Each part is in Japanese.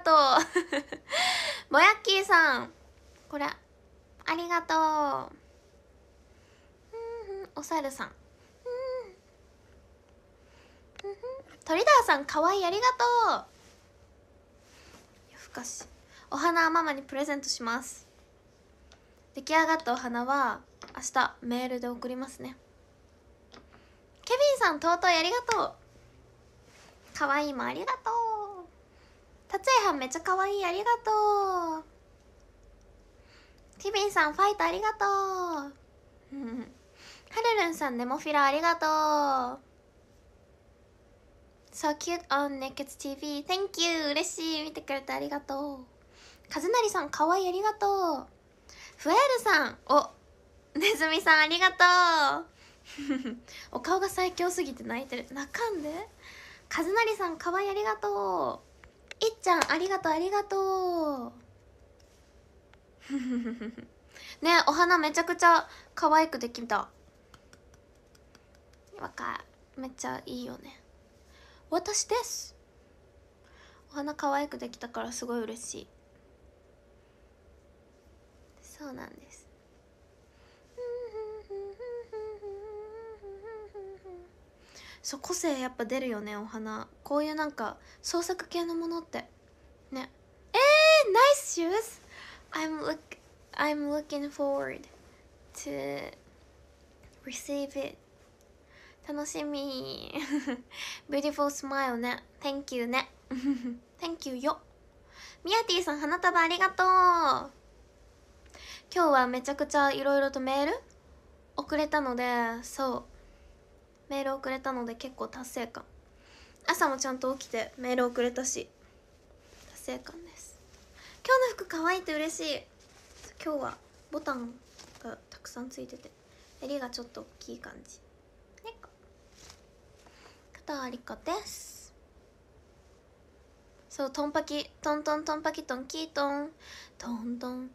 とうもやっきーさん、これありがとう。おさるさん、鳥だーさん、かわいい、ありがとう。夜更かし、お花はママにプレゼントします。出来上がったお花は明日メールで送りますね。ケビンさん、尊い、ありがとう。かわいいもありがとう。達也はん、めっちゃかわいい、ありがとう。ケビンさん、ファイトありがとう。はるるんさん、ネモフィラありがとう。So cute on Naked TV. Thank you. 嬉しい。見てくれてありがとう。かずなりさん、かわいい、ありがとう。フエールさん、ねずみさん、ありがとう。お顔が最強すぎて泣いてる。泣かんで。かずなりさん、かわいい、ありがとう。いっちゃん、ありがとう、ありがとう。ね、お花めちゃくちゃ可愛くできた。めっちゃいいよね。私です。お花可愛くできたからすごい嬉しい。そうなんです。そう、個性やっぱ出るよね、お花。こういうなんか創作系のものってね。Nice shoes. I'm looking forward to receive it. 楽しみ。Beautiful smile ね。Thank you ね。Thank you よ。ミヤティさん、花束ありがとう。今日はめちゃくちゃいろいろとメール送れたので、そうメール送れたので結構達成感。朝もちゃんと起きてメール送れたし達成感です。今日の服可愛いって嬉しい。今日はボタンがたくさんついてて襟がちょっと大きい感じ。肩ありかです。そう、トンパキトントントンパキトンキートントントン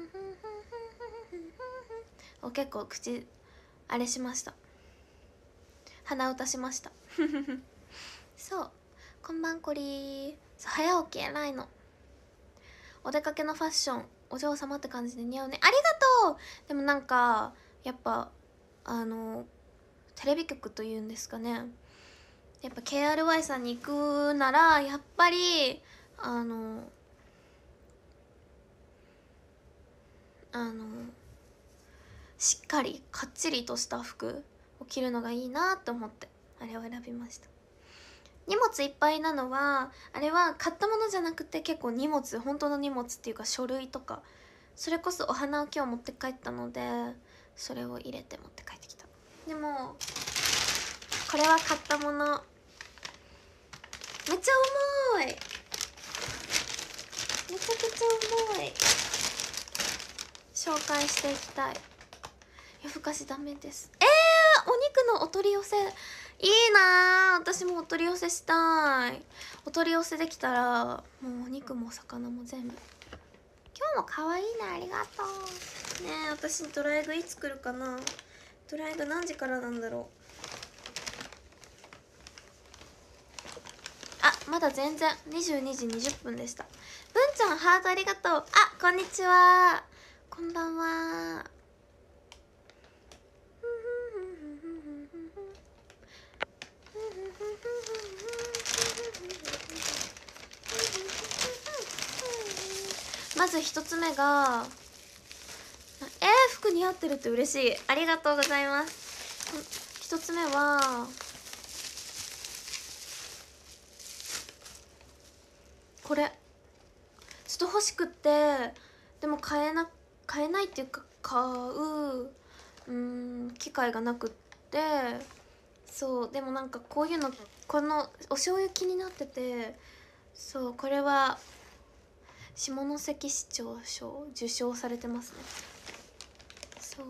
結構口あれしました。鼻歌しました。そう、こんばんこりー。早起き偉いの。お出かけのファッションお嬢様って感じで似合うね。ありがとう。でもなんかやっぱテレビ局というんですかね、やっぱ KRY さんに行くならやっぱりしっかりかっちりとした服を着るのがいいなって思ってあれを選びました。荷物いっぱいなのはあれは買ったものじゃなくて結構荷物、本当の荷物っていうか書類とか、それこそお花を今日持って帰ったのでそれを入れて持って帰ってきた。でもこれは買ったもの。めっちゃ重い、めちゃくちゃ重い。紹介していきたい。夜更かしダメです。お肉のお取り寄せいいなー。私もお取り寄せしたい。お取り寄せできたらもうお肉もお魚も全部。今日も可愛いね、ありがとうね。え、私ドライブいつ来るかな。ドライブ何時からなんだろう。まだ全然22時20分でした。文ちゃん、ハートありがとう。こんにちは、こんばんは。まず一つ目が服似合ってるって嬉しい。ありがとうございます。一つ目はこれちょっと欲しくってでも買えないっていうか買う機会がなくって、そうでもなんかこういうの、このお醤油気になってて、そうこれは下関市長賞受賞されてますね。そう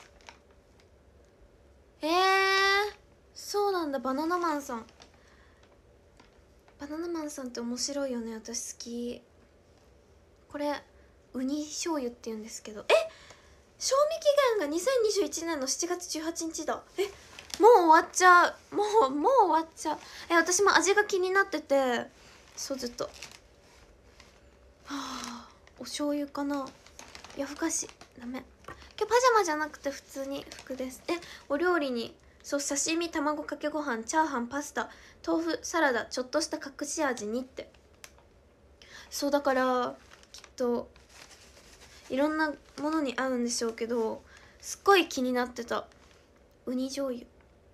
そうなんだ。バナナマンさん、バナナマンさんって面白いよね。私好き。これウニ醤油って言うんですけど、賞味期限が2021年の7月18日だ。もう終わっちゃう。もう終わっちゃう。私も味が気になってて、そうずっとお醤油かな。夜更かしダメ。今日パジャマじゃなくて普通に服です。お料理にそう刺身、卵かけご飯、チャーハン、パスタ、豆腐、サラダ、ちょっとした隠し味にって。そうだからきっといろんなものに合うんでしょうけど、すっごい気になってたウニ醤油。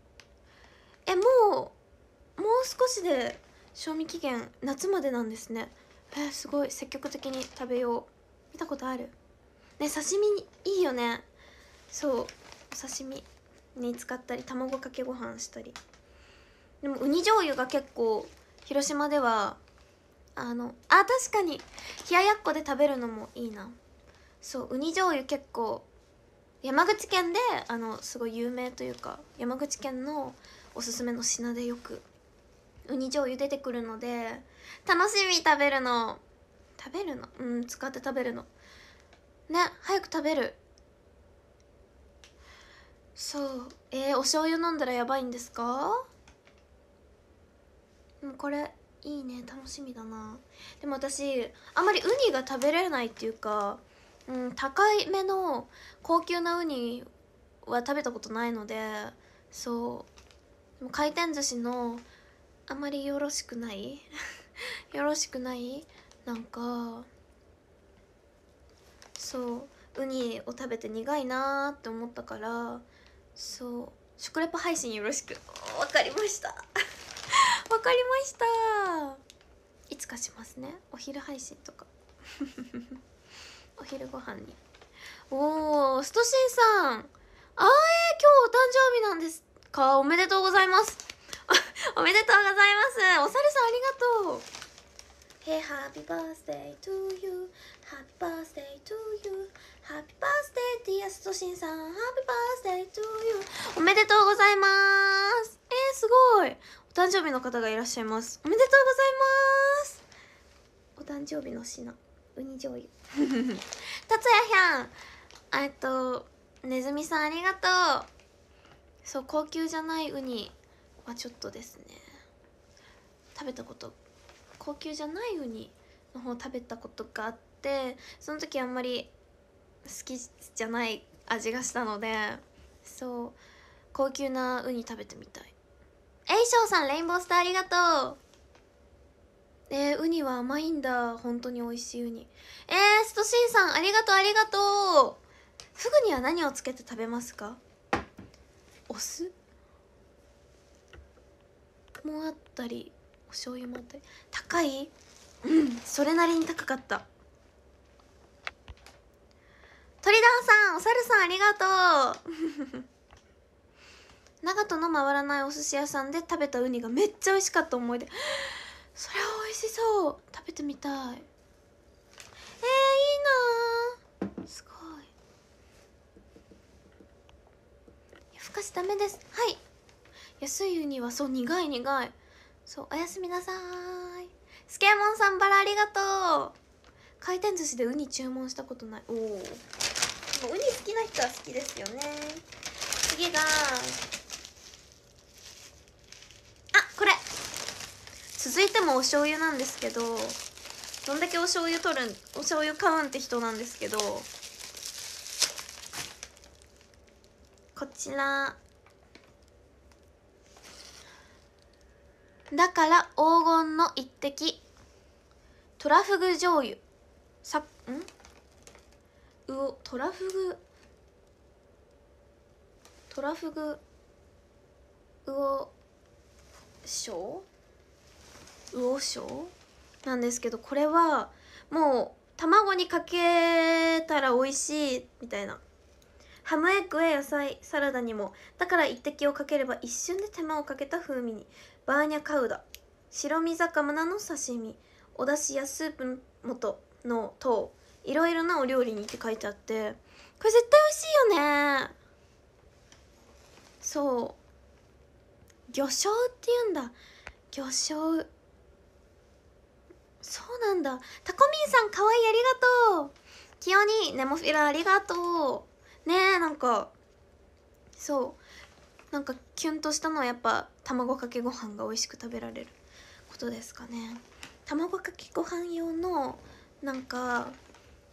もう少しで賞味期限夏までなんですね。すごい積極的に食べよう。見たことあるね。刺身いいよね。そう、お刺身に使ったり卵かけご飯したり。でもウニ醤油が結構広島では確かに冷ややっこで食べるのもいいな。そうウニ醤油結構山口県ですごい有名というか、山口県のおすすめの品でよくウニ醤油出てくるので楽しみ。食べるの使って食べるのね。早く食べる。そうお醤油飲んだらやばいんですか？でもこれいいね、楽しみだな。でも私あんまりウニが食べれないっていうか、高いめの高級なウニは食べたことないので、そうでも回転寿司のあんまりよろしくないよろしくないなんか、そうウニを食べて苦いなーって思ったから、そう食レポ配信よろしく。わかりましたわかりました。いつかしますね、お昼配信とかお昼ご飯に。ストシンさん、今日お誕生日なんですか？おめでとうございますおめでとうございます。おさるさんありがとう。Hey, happy birthday to you, happy birthday to you, happy birthday dear ストシンさん、happy birthday to you。 おめでとうございます。すごい、お誕生日の方がいらっしゃいます。おめでとうございます。お誕生日の品ウニ醤油達也ひゃん、ねずみさんありがとう。そう高級じゃないウニはちょっとですね、食べたこと、高級じゃないウニの方食べたことがあって、その時あんまり好きじゃない味がしたので、そう高級なウニ食べてみたい。しょうさんレインボースターありがとう。ウニは甘いんだ。本当に美味しいウニ。ストシンさんありがとうありがとう。フグには何をつけて食べますか？お酢もあったりお醤油もあったり。高い？それなりに高かった。鳥団さん、おさるさんありがとう長門の回らないお寿司屋さんで食べたウニがめっちゃ美味しかった思い出。それは美味しそう。食べてみたい。いいなー、すごい。夜更かしダメです。はい、安いウニはそう苦い。そう、おやすみなさーい。スケーモンさんバラありがとう。回転寿司でウニ注文したことない。ウニ好きな人は好きですよね。次がこれ続いてもお醤油なんですけど、どんだけお醤油買うんって人なんですけど、こちらだから黄金の一滴トラフグ醤油トラフグ魚醤なんですけど、これはもう卵にかけたら美味しいみたいな。ハムエッグや野菜サラダにも、だから一滴をかければ一瞬で手間をかけた風味に。バーニャカウダ、白身魚の刺身、お出汁やスープ元の等いろいろなお料理にって書いてあって、これ絶対美味しいよね。そう魚醤って言うんだ。魚醤。そうなんだ。タコミンさんかわいいありがとう。キヨニネモフィラありがとうね。なんかキュンとしたのはやっぱ卵かけご飯が美味しく食べられることですかね。卵かけご飯用の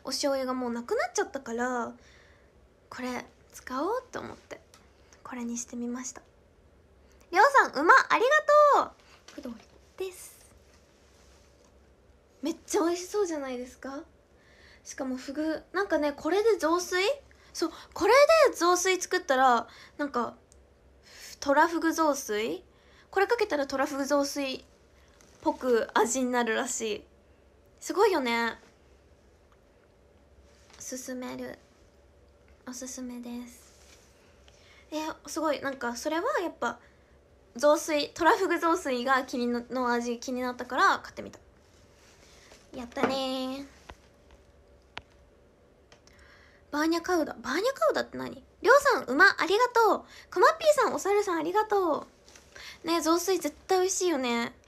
お醤油がもうなくなっちゃったから、これ使おうと思ってこれにしてみました。りょうさんうまありがとう。不動です。めっちゃ美味しそうじゃないですか。しかもフグなんかね、これで雑炊、そうこれで雑炊作ったらなんかトラフグ雑炊、これかけたらトラフグ雑炊っぽく味になるらしい。すごいよね。勧める、おすすめです。すごいなんかそれはやっぱ雑炊、トラフグ雑炊がの味気になったから買ってみた。やったね。バーニャカウダ、バーニャカウダって何？りょうさんうまありがとう。くまっぴーさん、おさるさんありがとうね。雑炊絶対美味しいよね。食べたいね。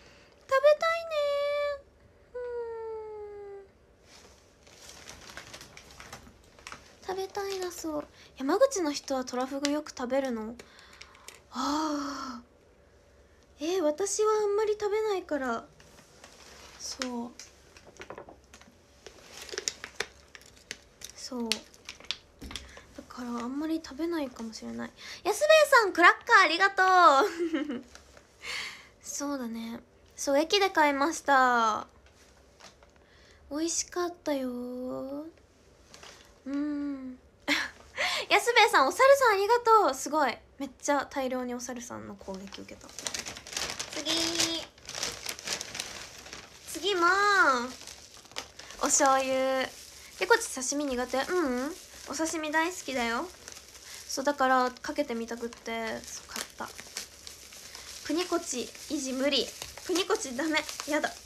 食べたいな。そう、山口の人はトラフグよく食べるの？ああ、私はあんまり食べないから。そうそうだからあんまり食べないかもしれない。安兵衛さんクラッカーありがとうそうだね、そう駅で買いました。美味しかったよ安兵衛さん、お猿さんありがとう。すごいめっちゃ大量にお猿さんの攻撃受けた。次もお醤油。でこっち刺身苦手？お刺身大好きだよ。そうだからかけてみたくってそう買った。プニコチ維持無理。プニコチダメ、やだ。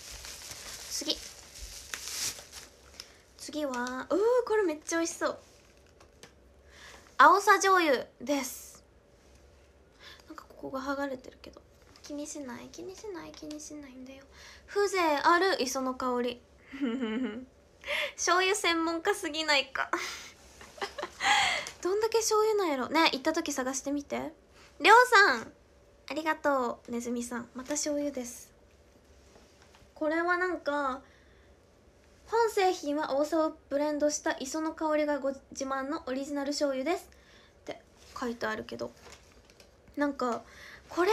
次はこれめっちゃ美味しそう。青さ醤油です。なんかここが剥がれてるけど気にしないんだよ。風情ある磯の香り醤油専門家すぎないかどんだけ醤油なんやろね。行った時探してみて。りょうさんありがとう。ねずみさんまた醤油です。これはなんか本製品は青さをブレンドした磯の香りがご自慢のオリジナル醤油ですって書いてあるけど、なんかこれ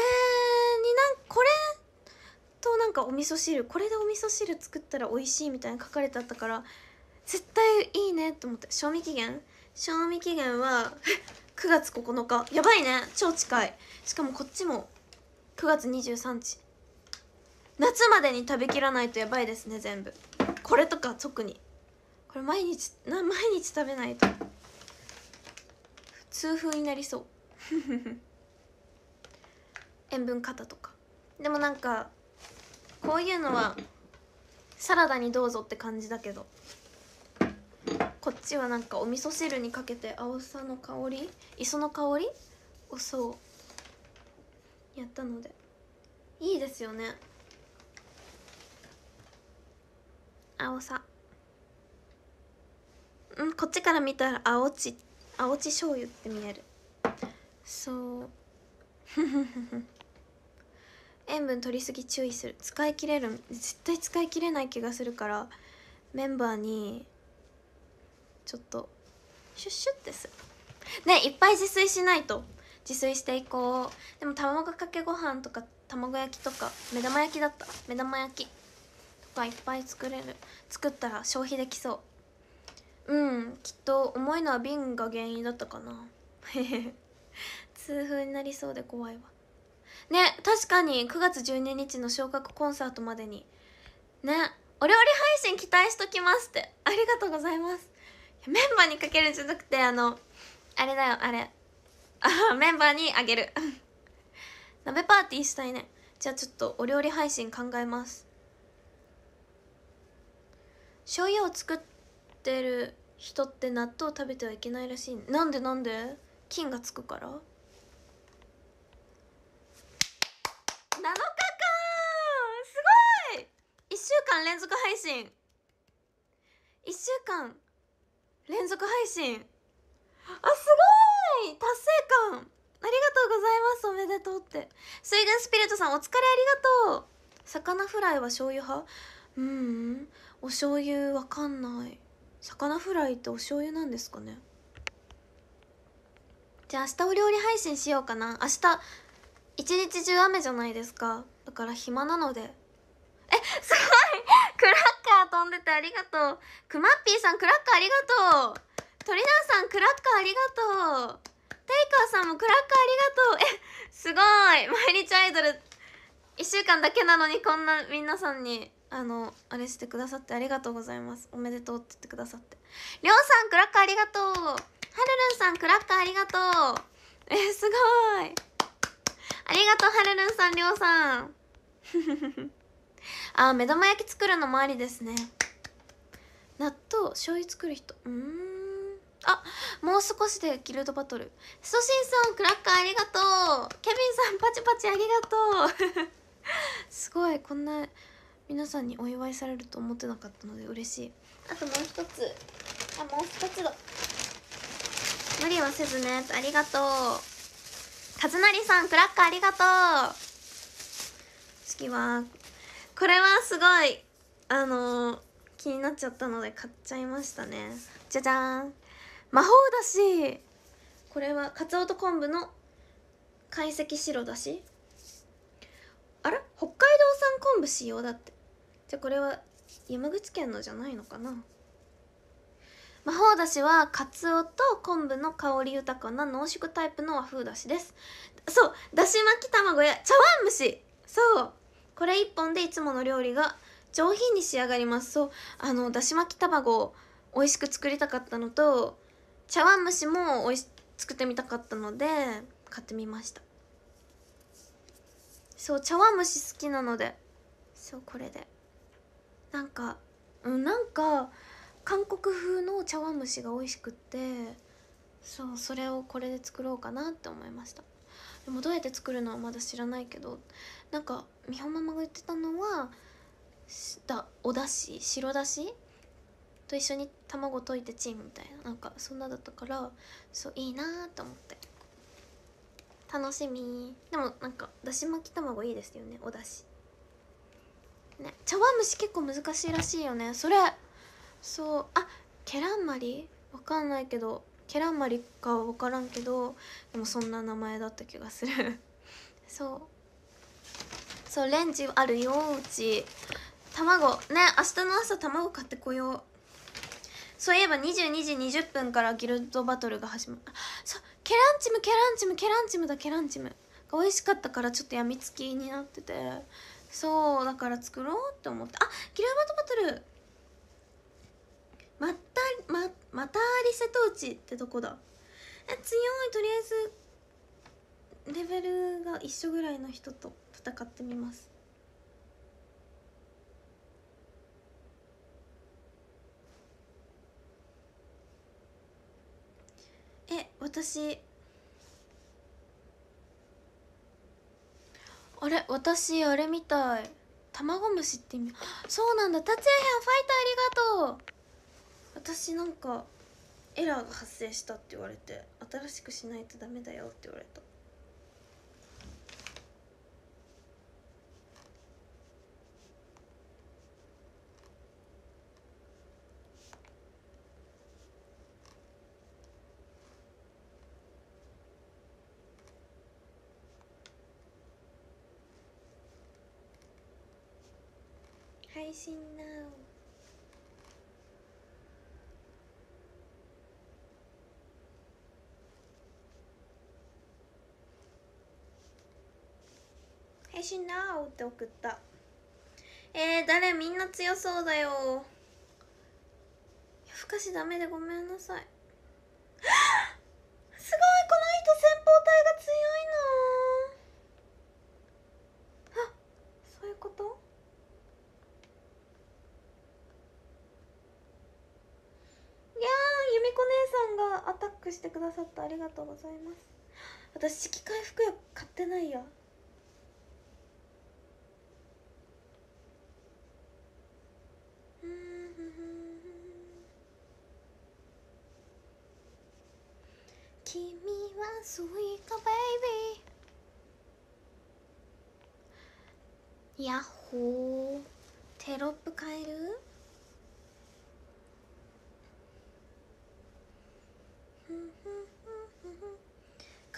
となんかお味噌汁、これでお味噌汁作ったら美味しいみたいな書かれてあったから絶対いいねと思って。賞味期限は9月9日。やばいね、超近い。しかもこっちも9月23日。夏までに食べきらないとやばいですね全部。これとか特にこれ毎日食べないと痛風になりそう塩分過多とか。でもなんかこういうのはサラダにどうぞって感じだけど、こっちはなんかお味噌汁にかけて青さの香り、磯の香りをそうやったのでいいですよね。青さこっちから見たら青地醤油って見える。そう塩分取りすぎ注意する。使い切れる、絶対使い切れない気がするからメンバーにちょっとシュッシュッてするね。いっぱい自炊しないと。自炊していこう。でも卵かけご飯とか卵焼きとか目玉焼きとかいっぱい作ったら消費できそう。きっと重いのは瓶が原因だったかな痛風になりそうで怖いわね。確かに9月12日の昇格コンサートまでにね、お料理配信期待しときますって。ありがとうございます。メンバーにかけるんじゃなくてあれだよ、メンバーにあげる鍋パーティーしたいね。じゃあちょっとお料理配信考えます。醤油を作ってる人って納豆食べてはいけないらしい。なんで菌がつくから。7日かすごい。1週間連続配信、1週間連続配信、すごい達成感。ありがとうございます。おめでとうって。水軍スピリットさんお疲れありがとう。魚フライは醤油派？お醤油わかんない。 魚フライってお醤油なんですかね。じゃあ明日お料理配信しようかな。明日一日中雨じゃないですか。だから暇なので。すごいクラッカー飛んでてありがとう。くまっぴーさんクラッカーありがとう。トリナーさんクラッカーありがとう。テイカーさんもクラッカーありがとう。すごい毎日アイドル1週間だけなのにこんな皆さんにあれしてくださってありがとうございます。おめでとうって言ってくださって。りょうさんクラッカーありがとう。はるるんさんクラッカーありがとう。すごいありがとうはるるんさん、りょうさん目玉焼き作るのもありですね。納豆醤油作る人、もう少しでギルドバトル。ストシンさんクラッカーありがとう。ケビンさんパチパチありがとうすごいこんな皆さんにお祝いされると思ってなかったので嬉しい。あともう一つだ。無理はせずね。ありがとう。カズナリさんクラッカーありがとう。次はこれはすごい気になっちゃったので買っちゃいましたね。じゃじゃーん、魔法だし。これはかつおと昆布の懐石白だし。あら北海道産昆布使用だって。じゃあこれは山口県のじゃないのかな。魔法だしはかつおと昆布の香り豊かな濃縮タイプの和風だしです。そう、だし巻き卵や茶碗蒸し。そう、これ1本でいつもの料理が上品に仕上がります。そう、だし巻き卵を美味しく作りたかったのと、茶碗蒸しも作ってみたかったので買ってみました。そう、茶碗蒸し好きなので、そうこれでなんか韓国風の茶碗蒸しが美味しくって、そうそれをこれで作ろうかなって思いました。でもどうやって作るのはまだ知らないけど、なんかみほママが言ってたのはおだし白だしと一緒に卵溶いてチンみたいな、なんかそんなだったから、そういいなーと思って楽しみ。でもなんかだし巻き卵いいですよね、おだしね。茶碗蒸し結構難しいらしいよねそれ。そう、ケランマリわかんないけど、ケランマリかは分からんけど、でもそんな名前だった気がするそうレンジあるようち。卵ね、明日の朝卵買ってこよう。そういえば22時20分からギルドバトルが始まる。そうケランチムだ。ケランチムが美味しかったからちょっとやみつきになってて、そうだから作ろうって思って。ギルドバトルまたリ瀬戸内ってどこだ。強い。とりあえずレベルが一緒ぐらいの人と戦ってみます。私あれみたい。卵蒸しって意味。そうなんだ。達也編ファイトありがとう。私なんかエラーが発生したって言われて、新しくしないとダメだよって言われた。配信なう。配信なうって送った。誰？みんな強そうだよ。夜更かしダメでごめんなさい。すごい、この人戦法隊が強いの。そういうこと。いやー、由美子姉さんがアタックしてくださってありがとうございます。私色回復薬買ってないや。君はスイカベイビー。ヤッホー。テロップ変える？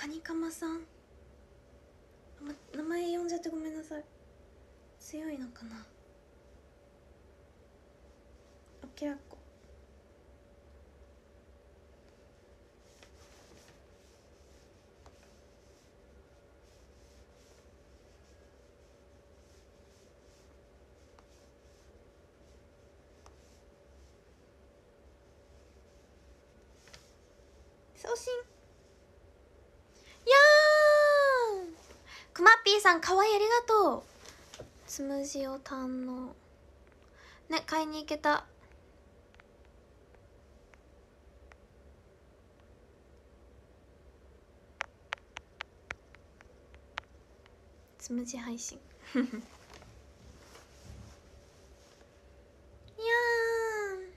カニカマさん、名前呼んじゃってごめんなさい。強いのかな。おきらこ。送信。いやー、くまっぴーさんかわいい、ありがとう。つむじを堪能ね、買いに行けた。つむじ配信いやー、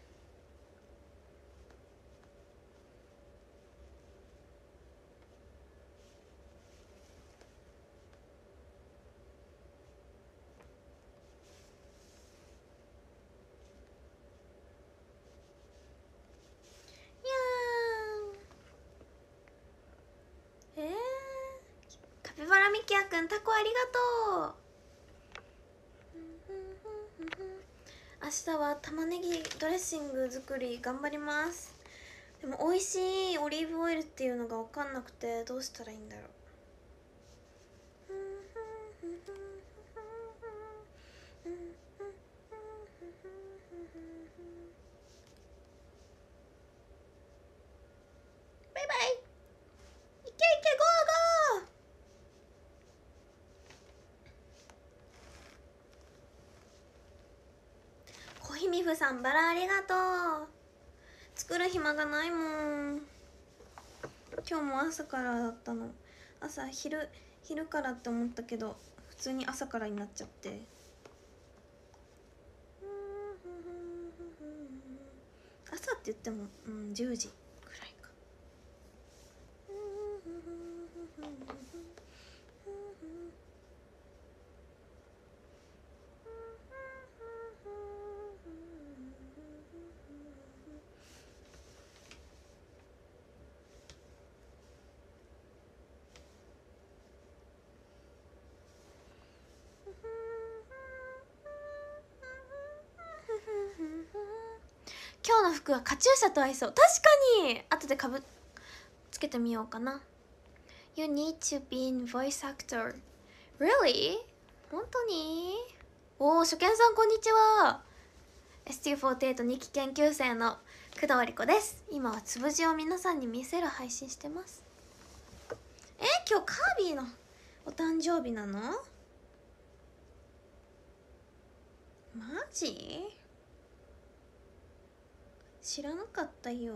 カピバラミキヤくん、タコありがとう。明日は玉ねぎドレッシング作り頑張ります。でも美味しいオリーブオイルっていうのが分かんなくて、どうしたらいいんだろう。バイバイ。いけいけ、ゴーゴー。コヒミフさん、バラありがとう。作る暇がないもん。今日も朝からだったの。昼からって思ったけど、普通に朝からになっちゃって。朝って言っても、10時くらいか。今日の服はカチューシャと合いそう。確かに後でつけてみようかな。 You need to be in voice actor. Really? 本当に？おー、初見さんこんにちは。 ST48 2期研究生の工藤理子です。今はつぶじを皆さんに見せる配信してます。今日カービィのお誕生日なの？マジ？知らなかったよ。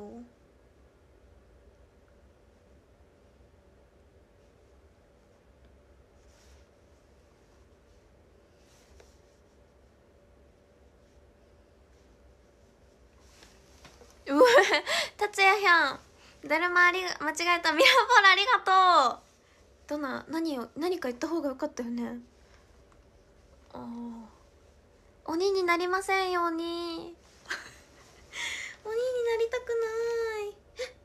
うわ、達也ひゃん、だるま間違えた。ミラボラありがとう。何か言った方がよかったよね。鬼になりませんように。鬼になりたくない。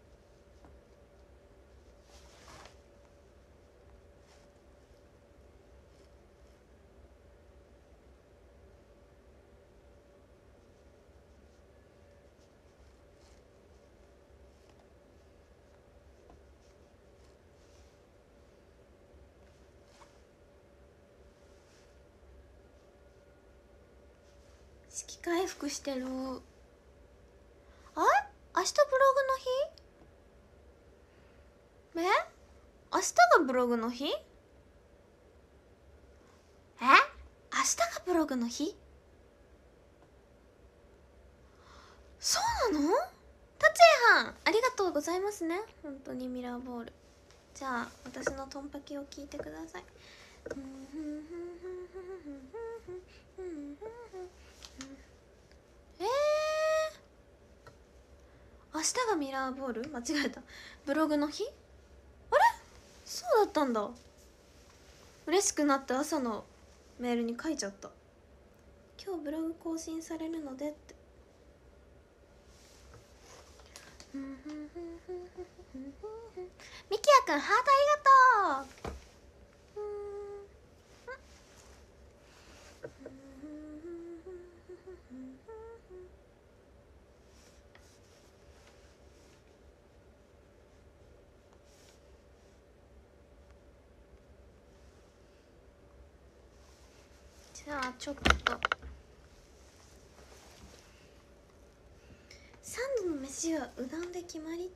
色回復してる。明日ブログの日？明日がブログの日？明日がブログの日？そうなの？達也はん、ありがとうございますね。本当にミラーボール。じゃあ私のトンパキを聞いてください。明日がミラーボール？間違えた。ブログの日？あれ？そうだったんだ。嬉しくなって朝のメールに書いちゃった。今日ブログ更新されるのでって。 みきやくんハートありがとう。じゃあちょっとサンドの飯はうどんで決まりって。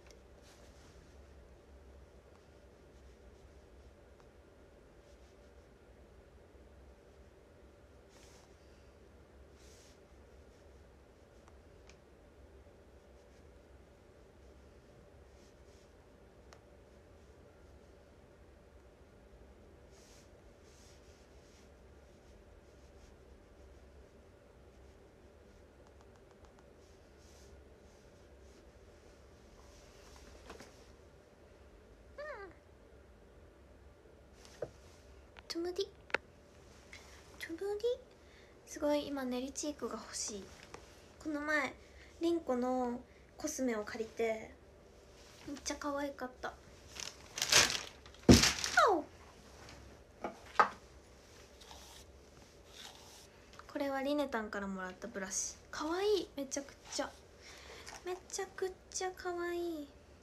トゥムディトゥムディすごい今練りチークが欲しい。この前リンコのコスメを借りてめっちゃ可愛かった。これはリネタンからもらったブラシ。可愛い。めちゃくちゃ可愛い。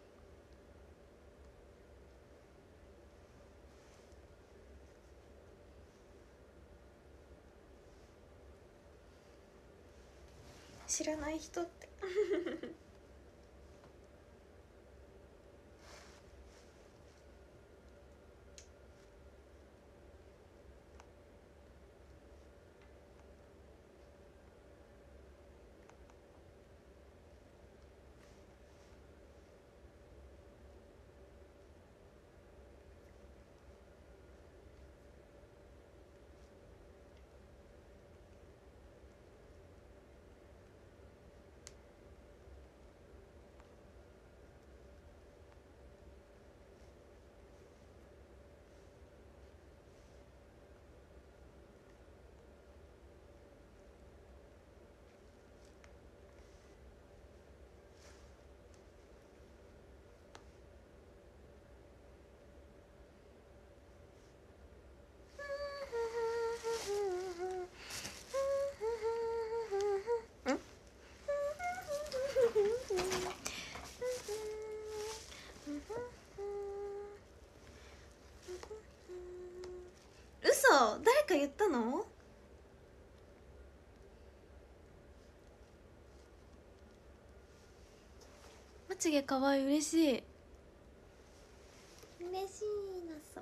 知らない人って嘘、誰か言ったの？まつげかわいい。嬉しい嬉しいな。そう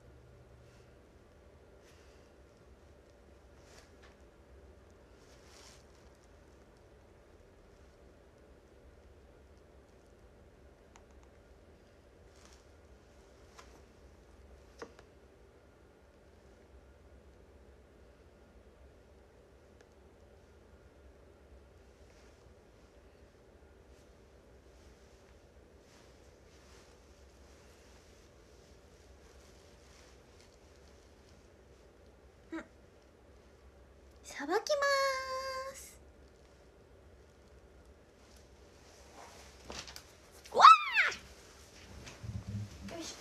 さばきまーす。わー、よいしょ。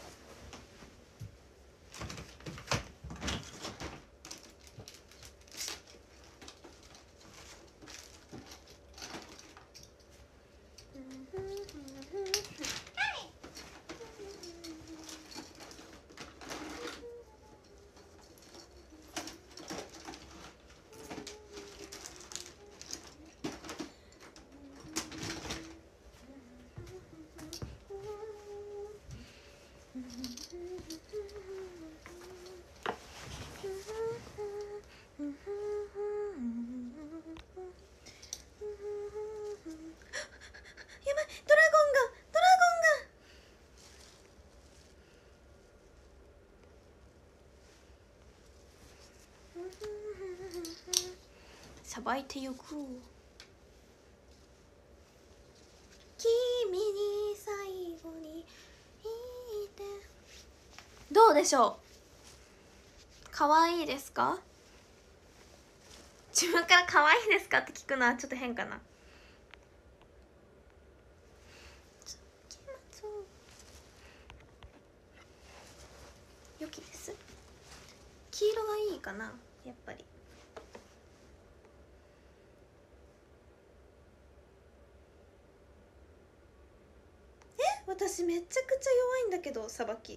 やばい、ドラゴンがさばいてゆく。君に最後に言ってどうでしょう。可愛いですか？自分から可愛いですかって聞くのはちょっと変かな。 良きです。黄色がいいかな、やっぱり。私めちゃくちゃ弱いんだけど、さばき。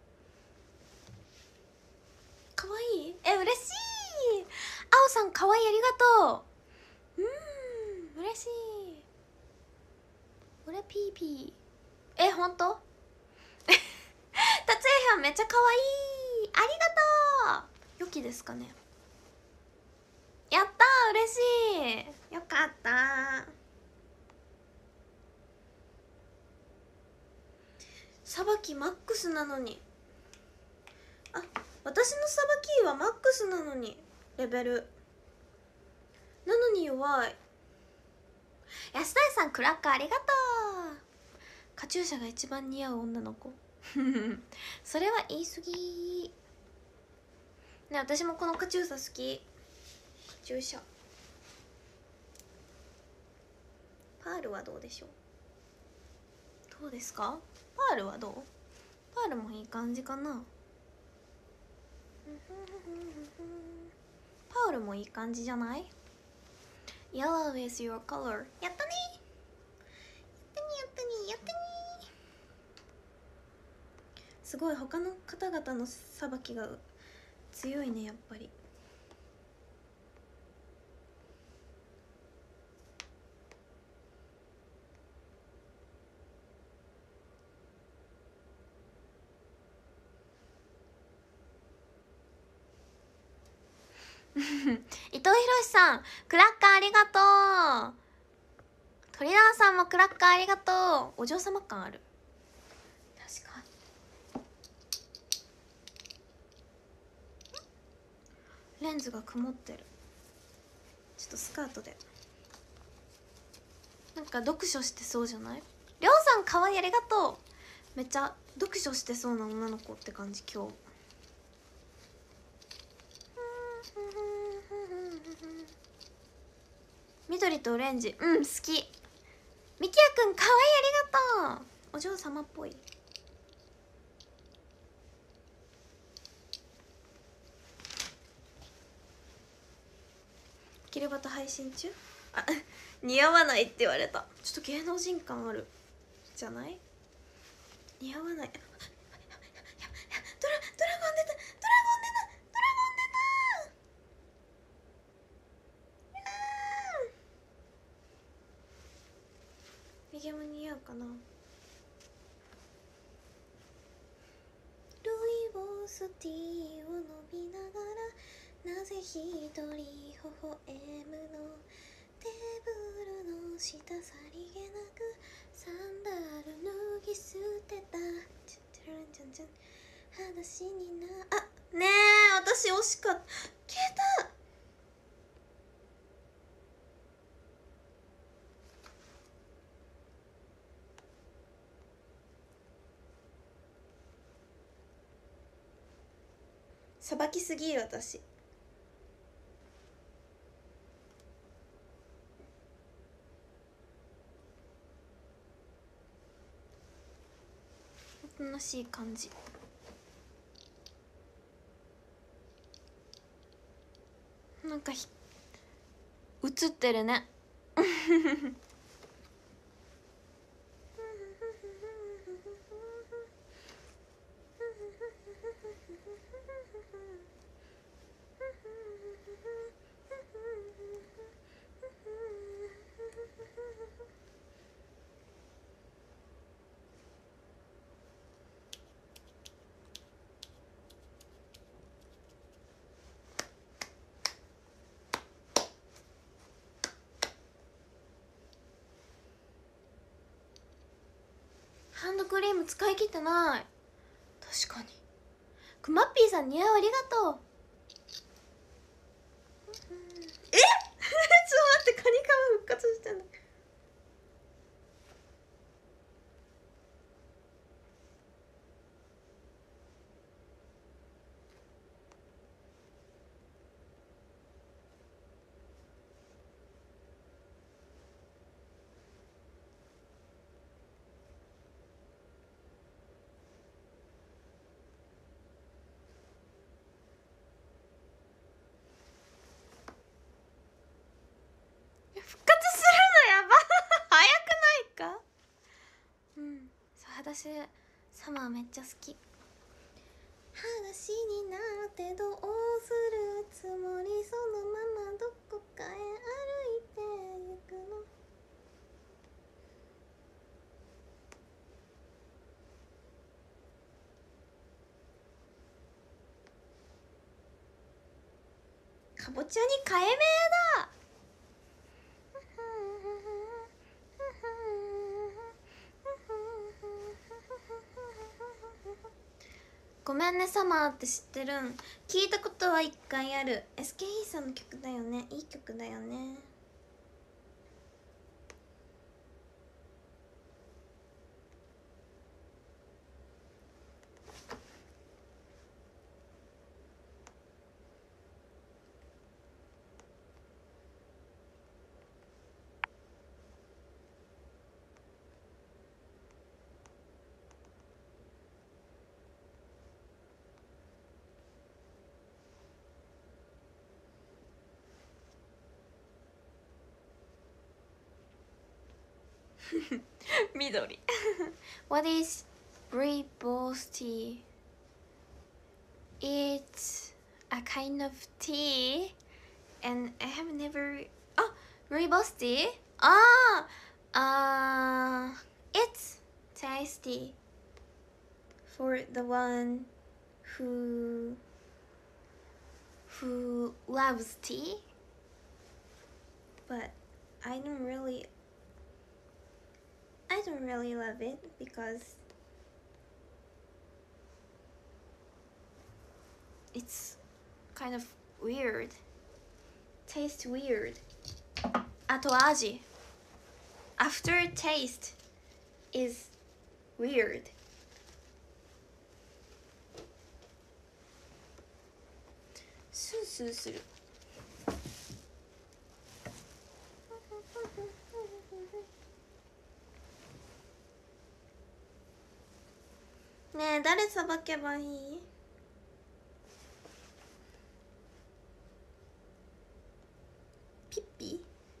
かわいい。嬉しい。あおさんかわいい、ありがとう。嬉しい。俺ピーピー。ほんと達也めっちゃかわいい、ありがとう。良きですかね。やったー、嬉しい。よかったー。さばきマックスなのに、私のさばきはマックスなのに、レベルなのに弱い。安田さんクラッカーありがとう。カチューシャが一番似合う女の子それは言い過ぎね。私もこのカチューシャ好き。カチューシャパールはどうでしょう。どうですか、パールはどう。パールもいい感じかな。パールもいい感じじゃない。 Yellow is your color。 やったねやったねやったねやったね。すごい他の方々のさばきが強いね、やっぱり。伊藤博さんクラッカーありがとう。鳥永さんもクラッカーありがとう。お嬢様感ある。確かにレンズが曇ってる。ちょっとスカートでなんか読書してそうじゃない。りょうさんかわいい、ありがとう。めっちゃ読書してそうな女の子って感じ今日。緑とオレンジ、好き。みきやくんかわいい、ありがとう。お嬢様っぽい。キルバト配信中。似合わないって言われた。ちょっと芸能人感あるじゃない。似合わない。ドラゴン出た、ドラゴン出た、ドラゴン出た。右も似合うかな。ルイボスティーを飲みながら、なぜ一人微笑むの。テーブルの下さりげなくサンダル脱ぎ捨てた。裸足にな。ねえ、私惜しかった。消えた。さばきすぎ私。おとなしい感じ。なんか映ってるねハンドクリーム使い切ってない。確かに。くまっぴーさん似合う、ありがとう。ちょっと待って、カニカマ復活してんだ。 私サマーめっちゃ好き。話になってどうするつもり、そのままどこかへ歩いてゆくの。かぼちゃに改名だ。ごめんねサマーって知ってるん？聞いたことは一回ある。 SKE さんの曲だよね。いい曲だよね。緑What is rooibos tea? It's a kind of tea and I have never. Oh, rooibos tea? It's tasty for the one who loves tea, but I don't really love it because it's kind of weird. Tastes weird. 後味 after taste is weird. スースーする。ねえ誰さばけばいい？ピッピ？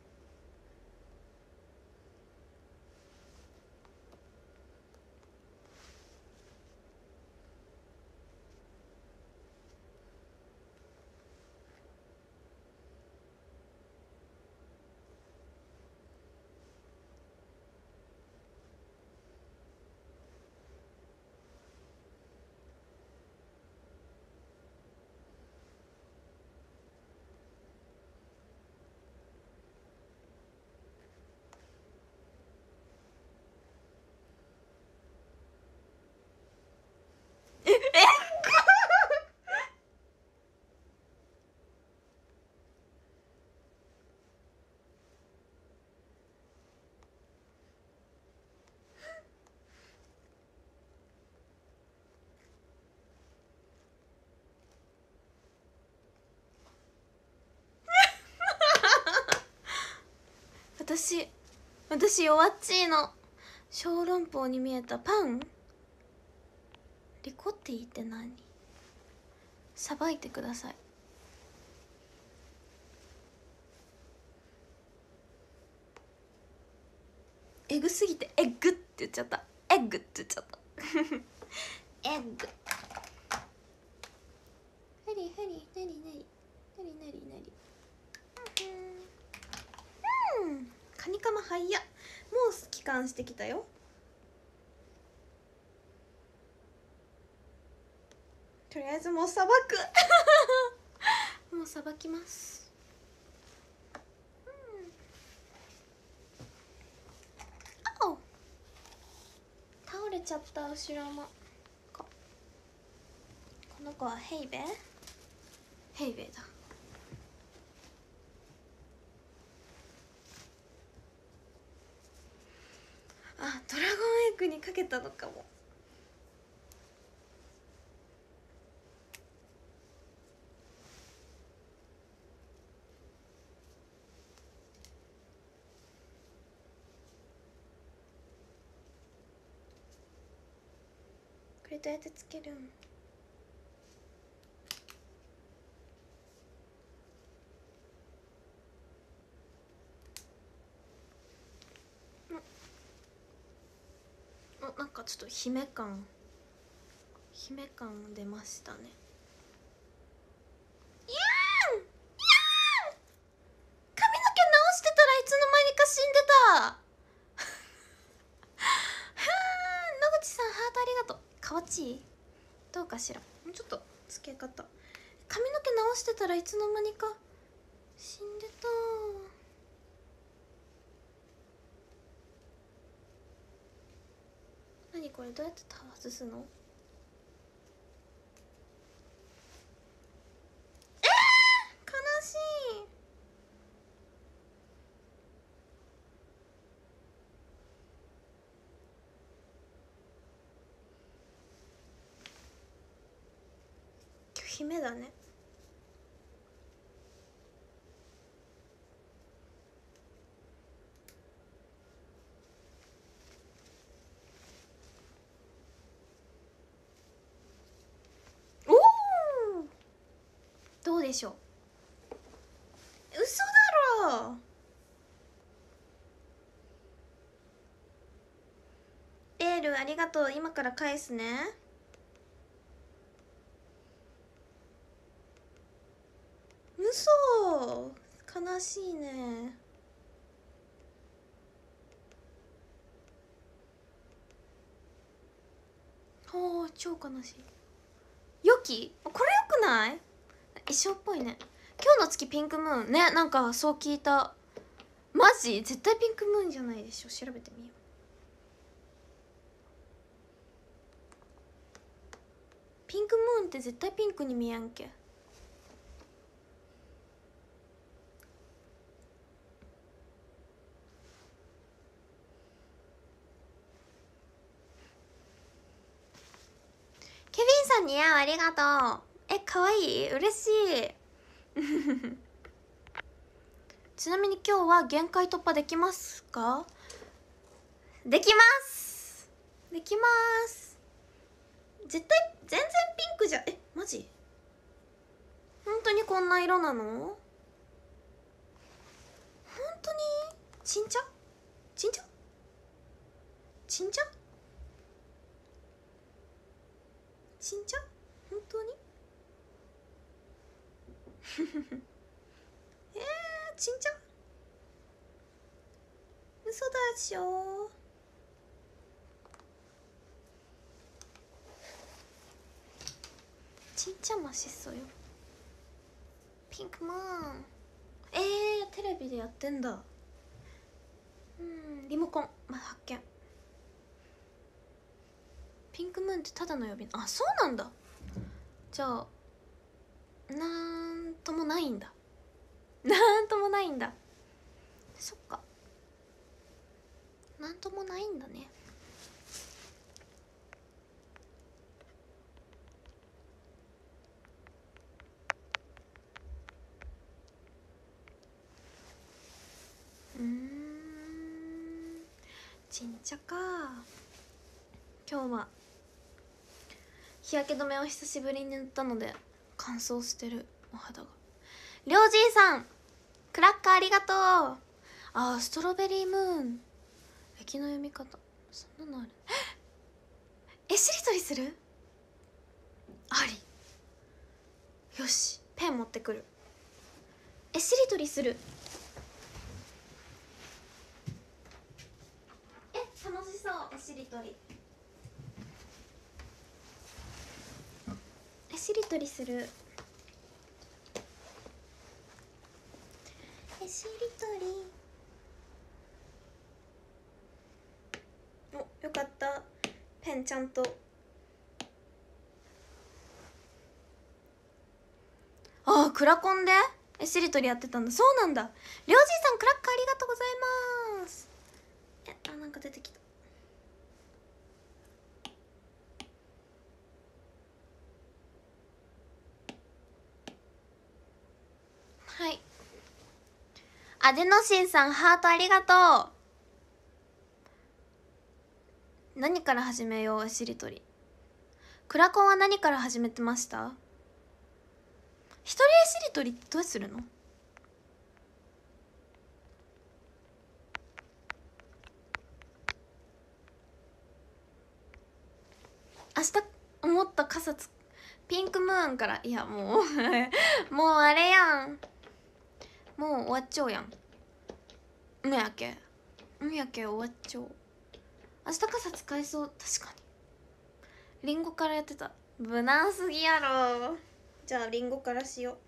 私弱っちいの。小籠包に見えたパン。リコッティって何？さばいてください。エグすぎてエッグって言っちゃった。エッグって言っちゃったエッグ。なになになになになになになに。カニカマ早っ。もう帰還してきたよ。とりあえずもうさばくもうさばきます。あ、倒れちゃった後ろも。この子はヘイベだ。あ、ドラゴンエッグにかけたのかも。これどうやってつけるん？ なんかちょっと姫感出ましたね。いやーん、いやーん、髪の毛直してたらいつの間にか死んでた。野口さんハートありがとう。かわちいどうかしら。もうちょっとつけ方、髪の毛直してたらいつの間にか死んでた。何これ、どうやって外すの？悲しい。今日姫だね。おお、どうでしょう。嘘だろ。エールありがとう。今から返すね。嘘、悲しいね。おー、超悲しい。良き、これよくない？衣装っぽいね。今日の月ピンクムーンね、なんかそう聞いた。マジ絶対ピンクムーンじゃないでしょ。調べてみよう。ピンクムーンって絶対ピンクに見えんけ。ケビンさん似合う、ありがとう。え、かわいい、嬉しい。ちなみに今日は限界突破できますか？できます、できます。絶対全然ピンクじゃ、え、マジ本当にこんな色なの？本当に？ちんちゃちんちゃちんちゃちんちゃ、本当に？ちんちゃ、嘘だっしょ。ちんちゃましそうよ。ピンクマン、テレビでやってんだ。リモコン、まあ、発見。ピンクムーンってただの呼び名。あ、そうなんだ。じゃあなんともないんだ。なんともないんだ。そっか、なんともないんだね。ちんちゃか。今日は日焼け止めを久しぶりに塗ったので乾燥してるお肌が。りょうじいさんクラッカーありがとう。あー、ストロベリームーン、歴の読み方そんなのある。え、しりとりする？あり。よし、ペン持ってくる。え、しりとりする。え、楽しそう。え、しりとり、え、しりとりする。え、しりとり。お、よかった、ペンちゃんと。あー、クラコンでえ、しりとりやってたんだ。そうなんだ。りょうじいさんクラッカーありがとうございます。え、あ、なんか出てきた。はい、アデノシンさんハートありがとう。何から始めよう。しりとり、クラコンは何から始めてました？一人絵しりとりってどうするの？ 明日思った傘ピンクムーンから、いやもうもうあれやん、もう終わっちゃうやん。むやけ終わっちゃう。明日傘使えそう。確かにリンゴからやってた。無難すぎやろ。じゃあリンゴからしよう。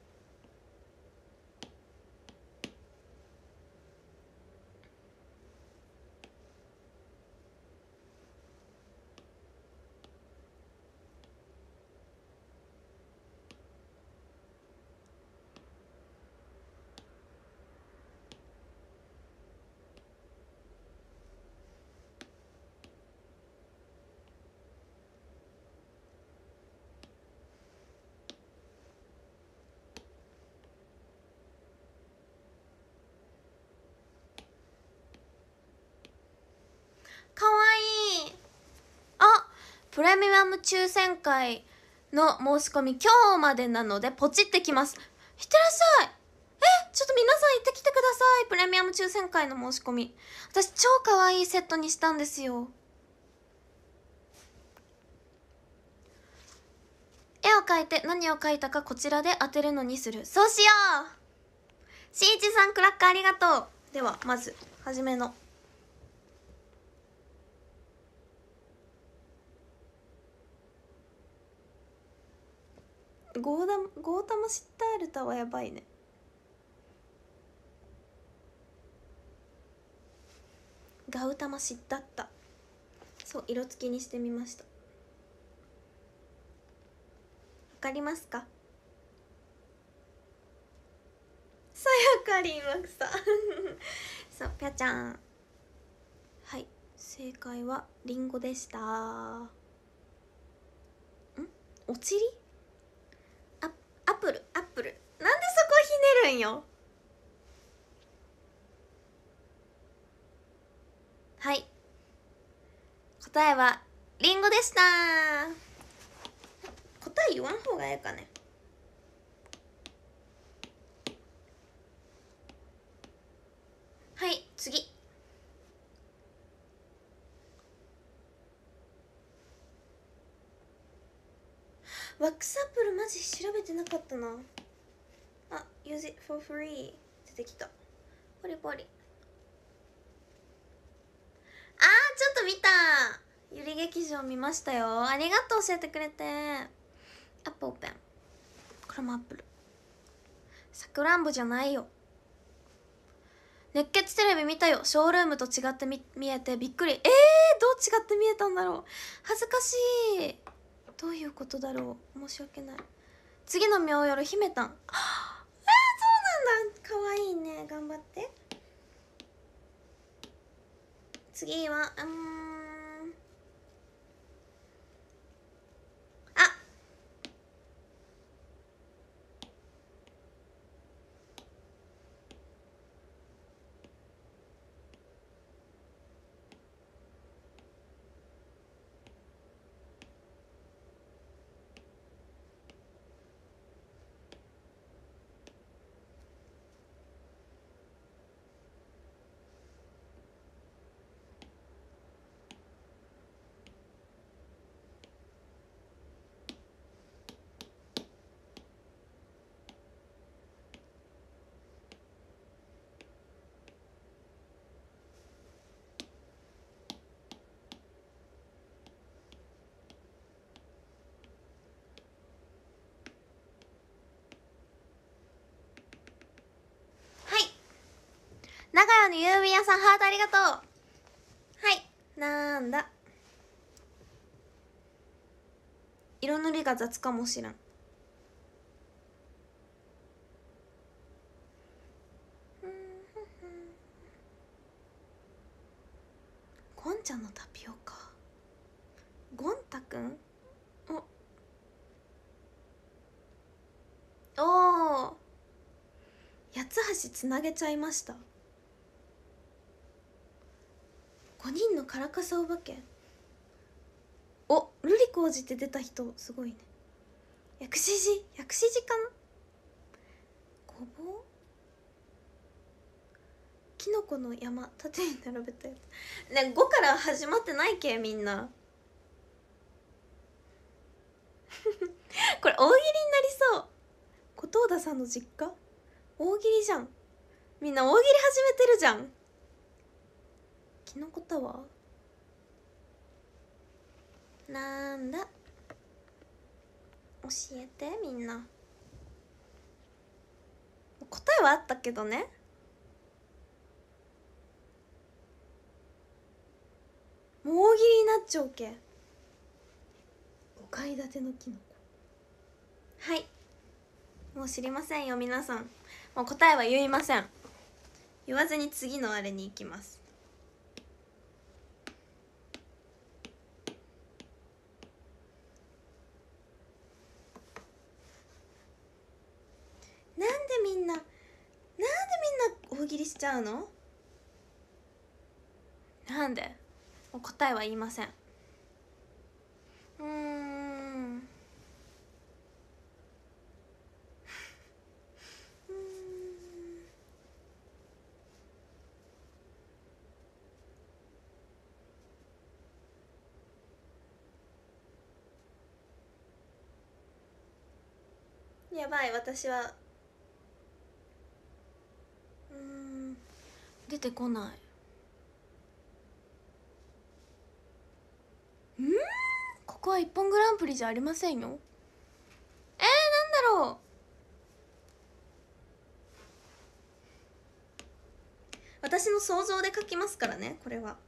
かわいい。あ、プレミアム抽選会の申し込み今日までなのでポチってきます。いってらっしゃい。ちょっと皆さん行ってきてください。プレミアム抽選会の申し込み、私超かわいいセットにしたんですよ。絵を描いて何を描いたかこちらで当てるのにする。そうしよう。しんいちさんクラッカーありがとう。ではまずはじめのゴータマシッタールタはやばいね。ガウタマシッタッタ、そう色付きにしてみました。わかりますか。さやかりんは草そうぴゃちゃん、はい、正解はリンゴでした。おちりアップルなんでそこひねるんよ。はい、答えはリンゴでした。答え言わん方がええかね。はい、次。ワックスアップルマジ調べてなかったな。あ、use it for free 出てきた。ポリポリ。あー、ちょっと見た。ゆり劇場見ましたよ。ありがとう、教えてくれて。アップオープン。これもアップル。さくらんぼじゃないよ。熱血テレビ見たよ。ショールームと違って見えてびっくり。どう違って見えたんだろう。恥ずかしい。どういうことだろう。申し訳ない。次の妙夜姫たん。そうなんだ。かわいいね。頑張って。次は長屋の郵便屋さんハートありがとう。はい、なんだ。色塗りが雑かもしらん。ゴンちゃんのタピオカ。ゴンタくん。おお、八つ橋つなげちゃいました。5人のカラカサお化け。お、ルリコージって出た人すごいね。薬師寺かな。ごぼう、キノコの山縦に並べたやつね。5から始まってないけみんな。 これ大喜利になりそう。小藤田さんの実家大喜利じゃん。みんな大喜利始めてるじゃん。キノコタワーなんだ、教えてみんな。答えはあったけどね。もう大喜利になっちゃうけ。5階建てのキノコ。はい、もう知りませんよ皆さん。もう答えは言いません。言わずに次のあれに行きます。なんでみんな大喜利しちゃうの。なんで。もう答えは言いません。やばい、私は出てこない。ここは一本グランプリじゃありませんよ。なんだろう。私の想像で書きますからね、これは。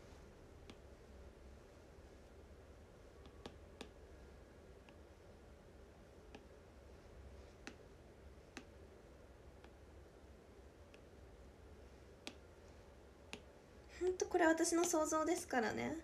ほんとこれ私の想像ですからね。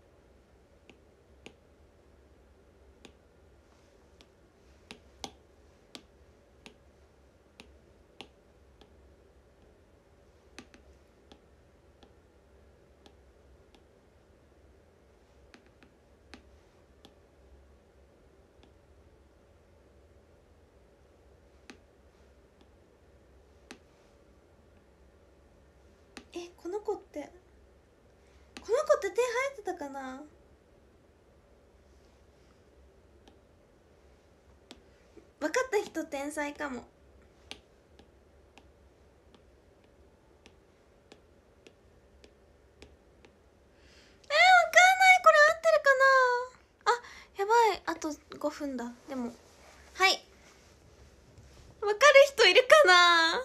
この子って手生えてたかな。分かった人天才かも。わかんない。これ合ってるかな。あ、やばい、あと5分だ。でもはい、分かる人いるかな。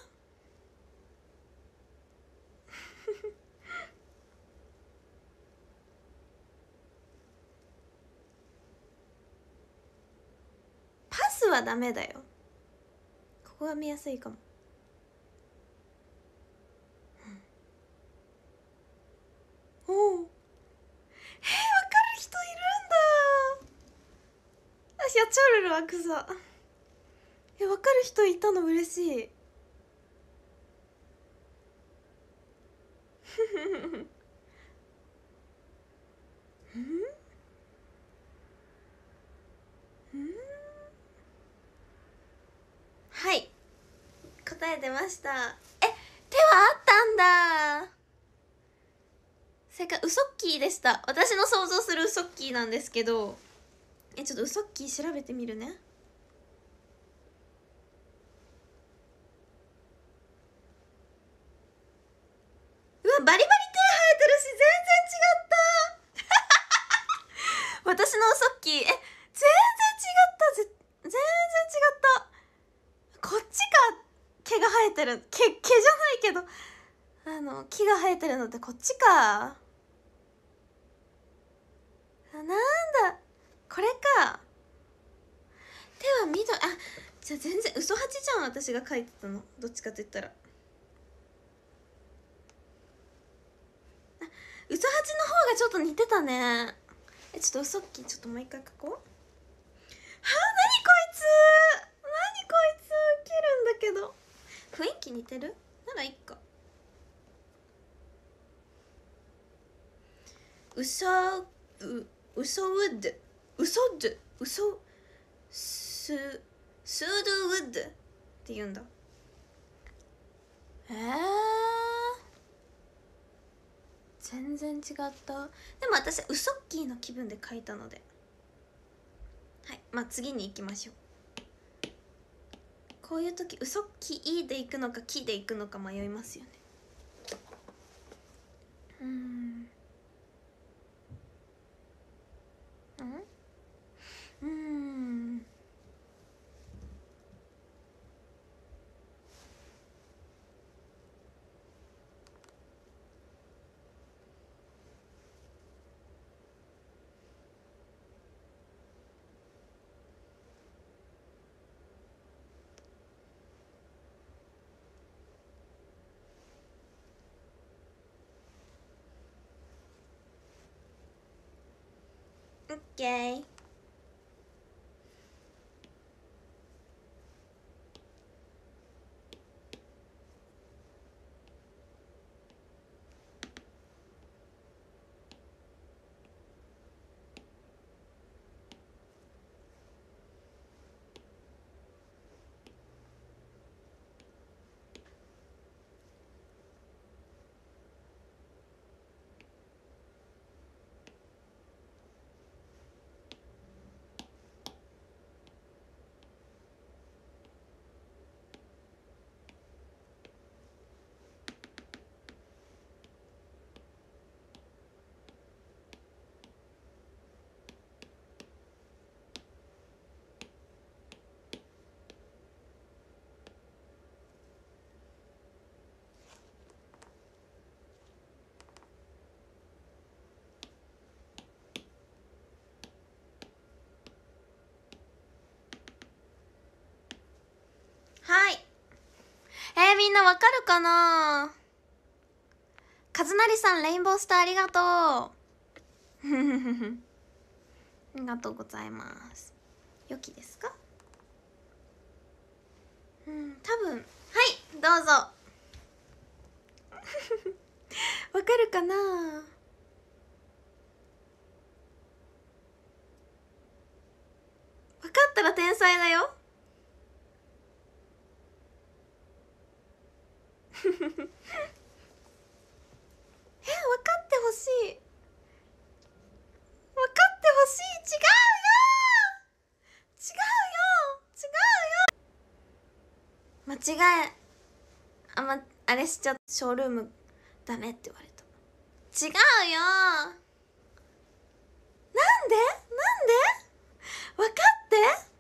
パスはダメだよ。ここが見やすいかも。おお、分かる人いるんだ。私やチョルルはクソ。分かる人いたの嬉しい。はい、答え出ました。手はあったんだ。正解ウソッキーでした。私の想像するウソッキーなんですけど、ちょっとウソッキー調べてみるね。うわ、バリバリ手生えてるし全然違った私のウソッキー全然違った。全然違った。こっちが毛が生えてる。毛じゃないけど木が生えてるのってこっちか。なんだこれか。手は緑。じゃあ全然嘘八じゃん。私が描いてたのどっちかと言ったら嘘八の方がちょっと似てたね。ちょっと嘘っきちょっともう一回描こう。何こいつウケるんだけど。雰囲気似てるならいっか。ウソウッドウソスードウッドって言うんだ。全然違った。でも私ウソッキーの気分で書いたので、はい、 まあ次に行きましょう。こういう時嘘きいで行くのかきで行くのか迷いますよね。オッケー。はい。みんなわかるかな。かずなりさん、レインボースターありがとう。ありがとうございます。良きですか。多分。はい、どうぞ。わかるかな。わかったら天才だよ。分かってほしい。分かってほしい。違うよ。違うよ。違うよ。間違え、あれしちゃった。ショールームダメって言われた。違うよ。なんで分かって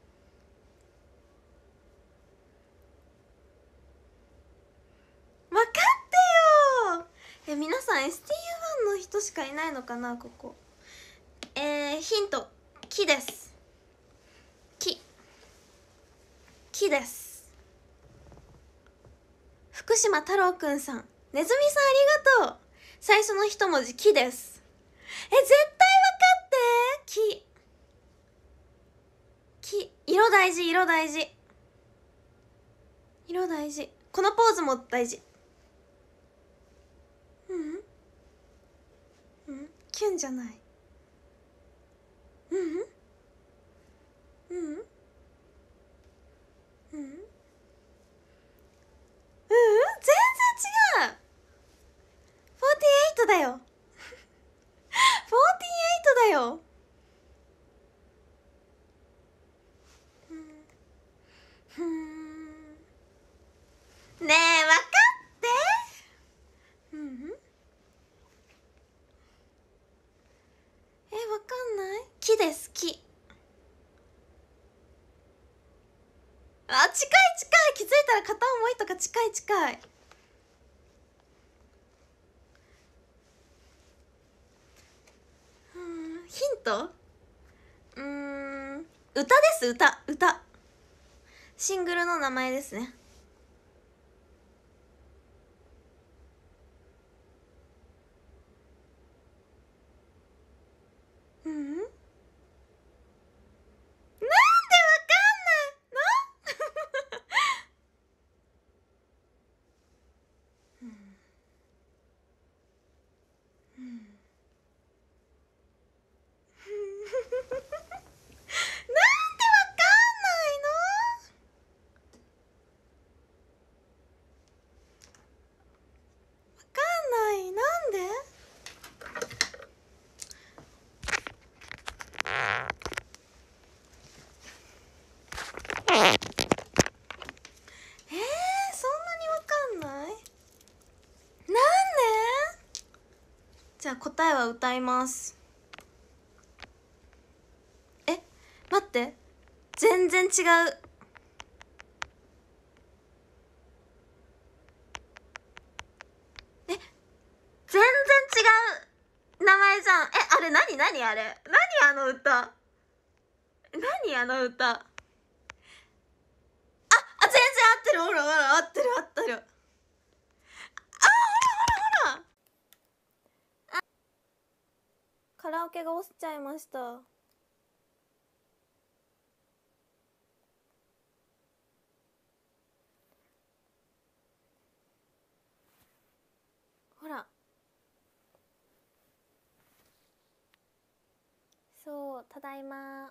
分かってよ。皆さん STU1 の人しかいないのかな、ここ。ヒント、木です。木です。福島太郎くんさん、ねずみさんありがとう。最初の一文字木です。絶対分かって木。色大事、色大事、色大事。このポーズも大事。キュンじゃない。全然違う。48だよ。48だよ。ねえ、分かって。分かんない。木です、木。近い近い。気づいたら片思いとか近い近い。ヒント。歌です、歌。シングルの名前ですね。なんでわかんないの。なんでわかんないの。 じゃあ答えは歌います。待って、全然違う。全然違う名前じゃん。あれ何あれ、何あの歌、何あの歌。全然合ってる。ほらほら、合ってる合ってる。ほらほら。カラオケが落ちちゃいました。ほら、そう、ただいま。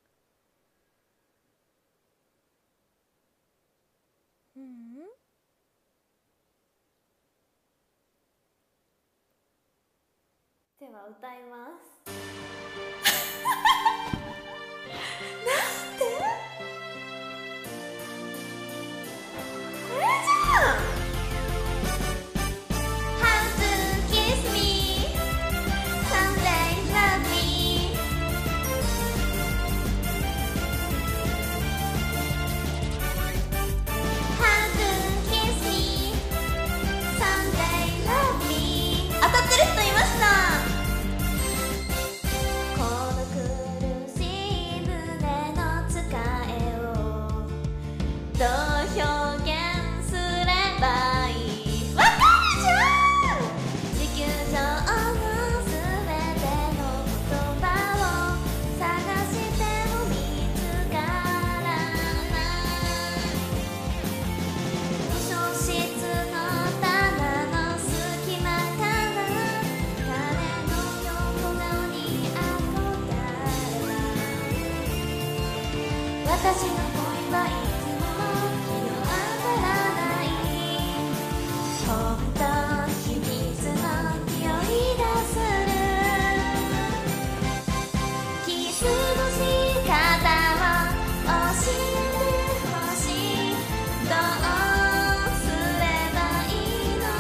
では歌います。なんでこれじゃん。 How to kiss me someday love me。 How to kiss me someday love me。 当たってる人いました。この苦しい胸の使えをどう表現すればいい。わかるじゃん。地球上のすべての言葉を探しても見つからない。図書室の棚の隙間から彼の横顔に憧れ。私の恋はいつも日の当たらない本当秘密の匂いがする。キスの仕方を教えてほしい。どうすればいいの。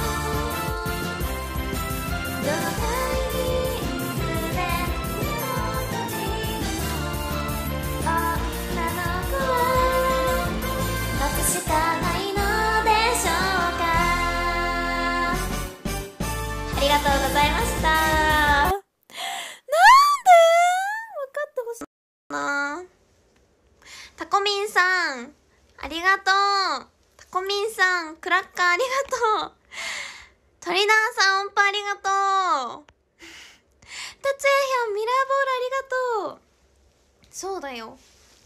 どのタイミングで目を閉じるの。女の子は待つしかないのでしょうか。ありがとうございました。なんで分かってほしいな。タコミンさんありがとう。タコミンさんクラッカーありがとう。トリナーさん音符ありがとう。達也ひゃんミラーボールありがとう。そうだよ。なんで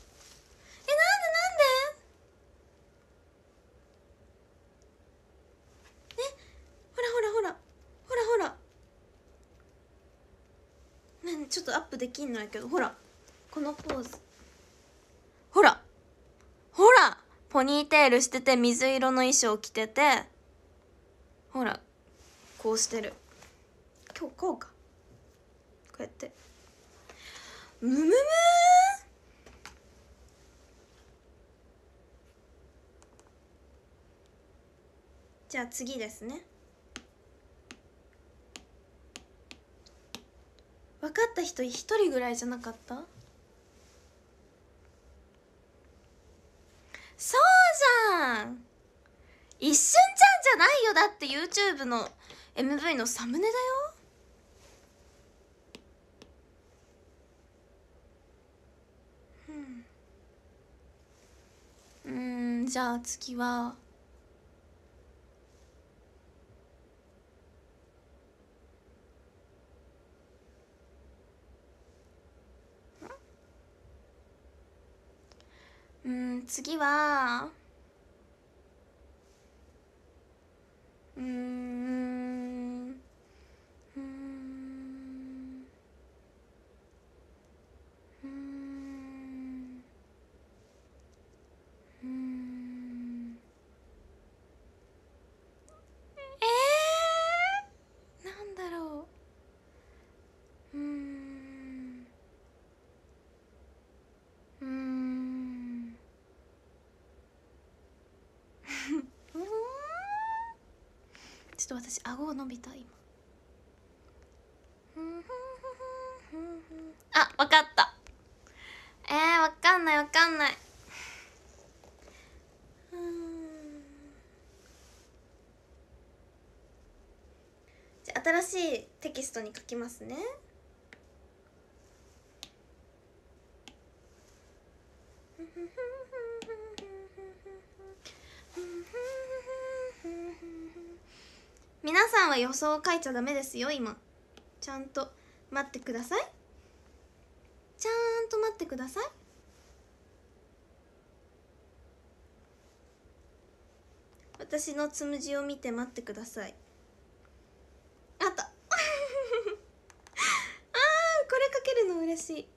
ほらほらほらほらほら。ね、ちょっとアップできんのやけど、ほらこのポーズ、ほらほら、ポニーテールしてて水色の衣装着てて、ほらこうしてる。今日こうか、こうやってむむむー。じゃあ次ですね。分かった人一人ぐらいじゃなかった？そうじゃん、一瞬ちゃんじゃないよ。だって YouTube の MV のサムネだよ。じゃあ次は次はうーんうーんうーんうーんなんだろう。うーんちょっと私顎を伸びた今。 わかった。わかんないわかんない。じゃあ新しいテキストに書きますね。皆さんは予想を書いちゃダメですよ。今ちゃんと待ってください。ちゃんと待ってください。私のつむじを見て待ってください。あったあー、これかけるの嬉しい。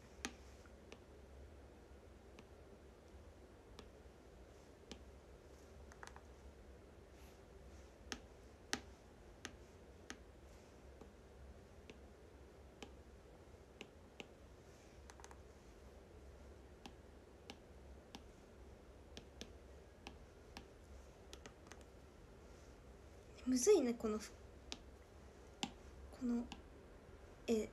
むずいね、この絵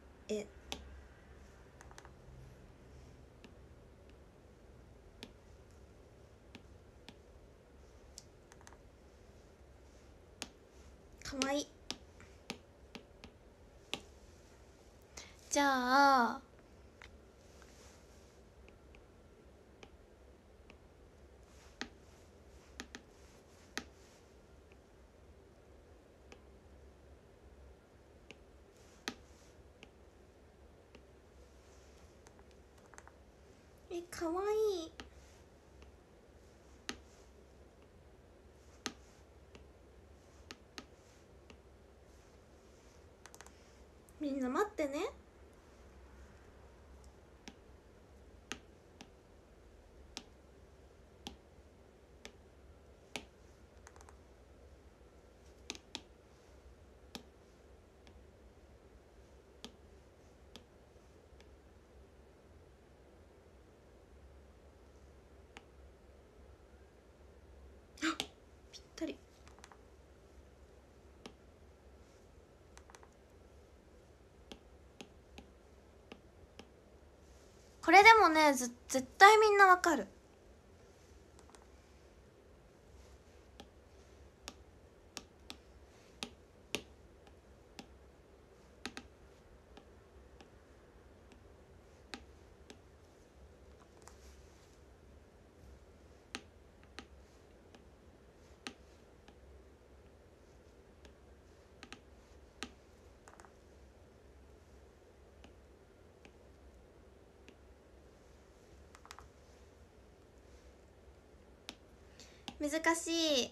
かわいい。じゃあかわいい。みんな待ってね。ぴったり。これでもね、絶対みんなわかる。難しい。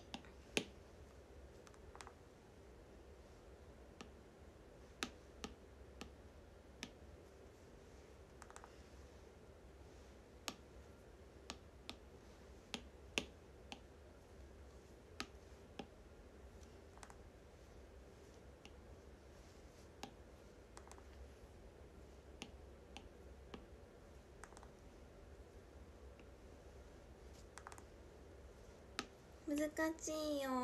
難しいよ。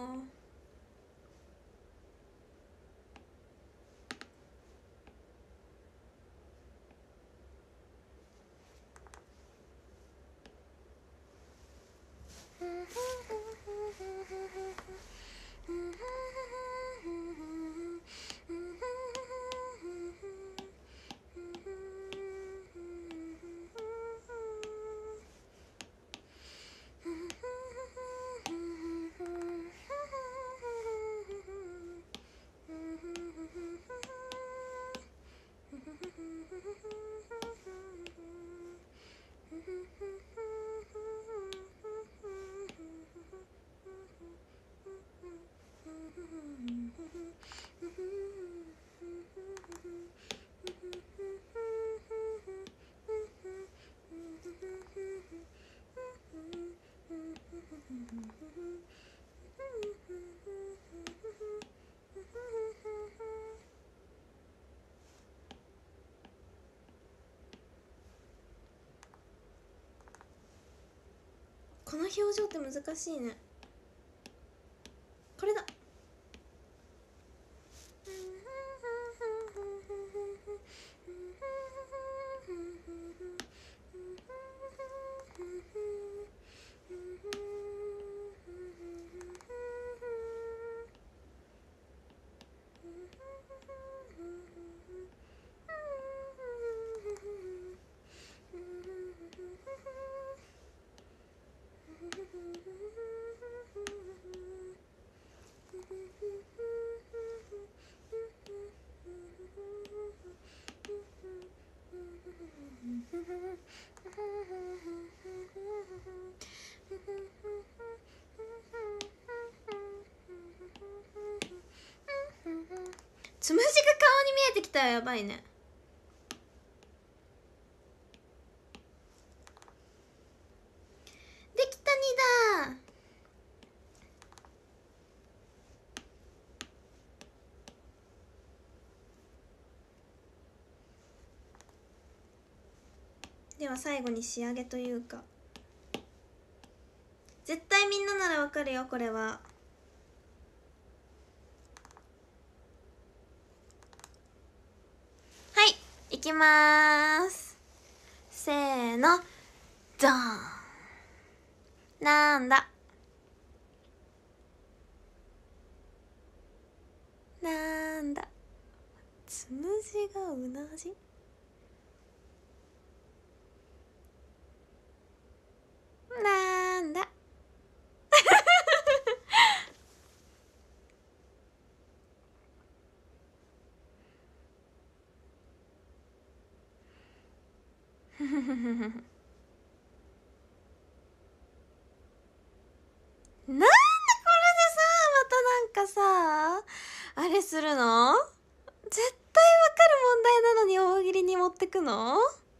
この表情って難しいね。これだ。 つむじが顔に見えてきたらやばいね。できた2だ。では最後に仕上げというか、絶対みんなならわかるよこれは。はい、いきまーす。せーの、ドーン。なんだなんだ、つむじがうなじ。なんだなんでこれでさ、またなんかさ、あれするの？絶対わかる問題なのに大喜利に持ってくの？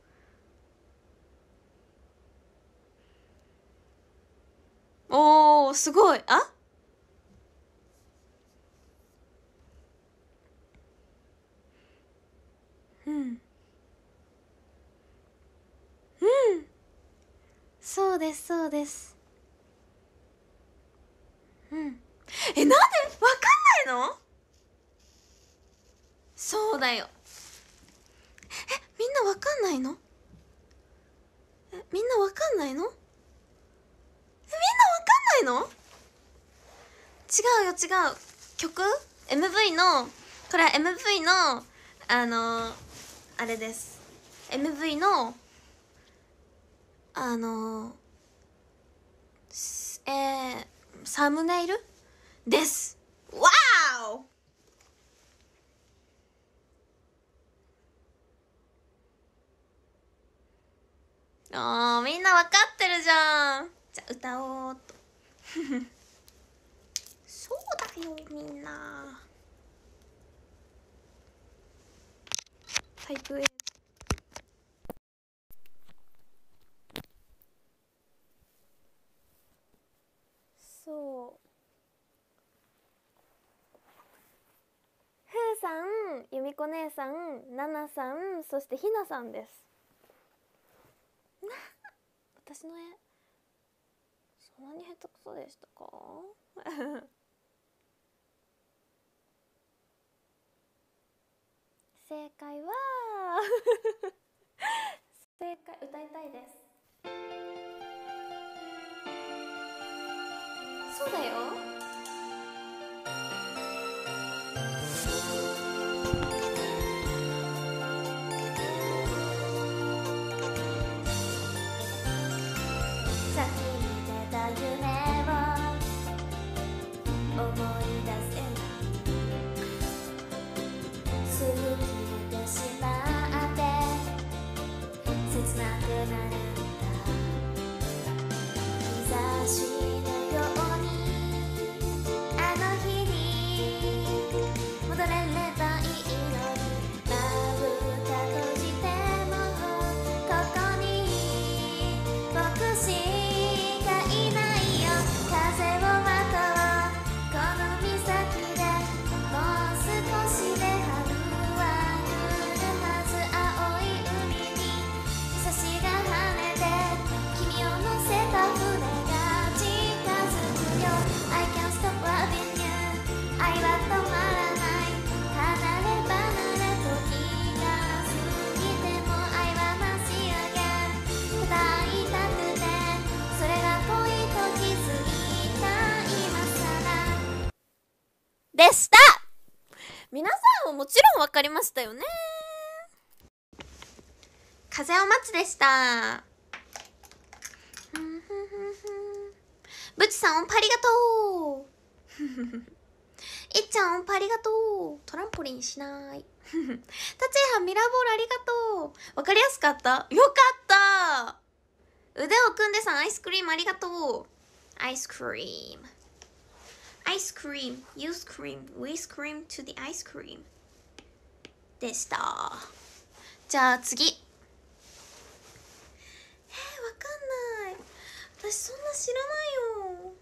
おー、すごい。あ、うんうん、そうですそうです。うん、なんでわかんないの？そうだよ。みんなわかんないの？みんなわかんないの？みんなわかんないの？違うよ違う。曲 MV の、これは MV のあれです。 MV のサムネイルです。わーお。みんなわかってるじゃん。じゃあ歌おうっとそうだよみんな。タイプ A。 そう、ふうさん、ゆみこ姉さん、ななさん、そしてひなさんです。私の絵そんなに下手くそでしたか？正解は正解、歌いたいです。そうだよ。さっき見てた夢を思い出せない、すぐ消えてしまって切なくなるんだ。日差しのようにあの日に戻れればいいのに、まぶた閉じてもここに僕しかいないよ。風をまとうこの岬でもう少しで春は来るはず。青い海に日差しが跳ねて君を乗せた船が近づくよ。 I can't stop loving you。 愛は止まらない。離れ離れ時が過ぎても愛は増し上げ伝いたくて、それが恋と気づいた今更でした。皆さんももちろん分かりましたよね。風を待つでした。ブチさん音符ありがとういっちゃん音符ありがとう。トランポリンしないタチェハミラーボールありがとう。わかりやすかった？よかった。腕を組んでさん、アイスクリームありがとう。アイスクリーム、アイスクリーム、ユースクリーム、ウィスクリーム to the アイスクリームでした。じゃあ次。わかんない。私そんな知らないよ。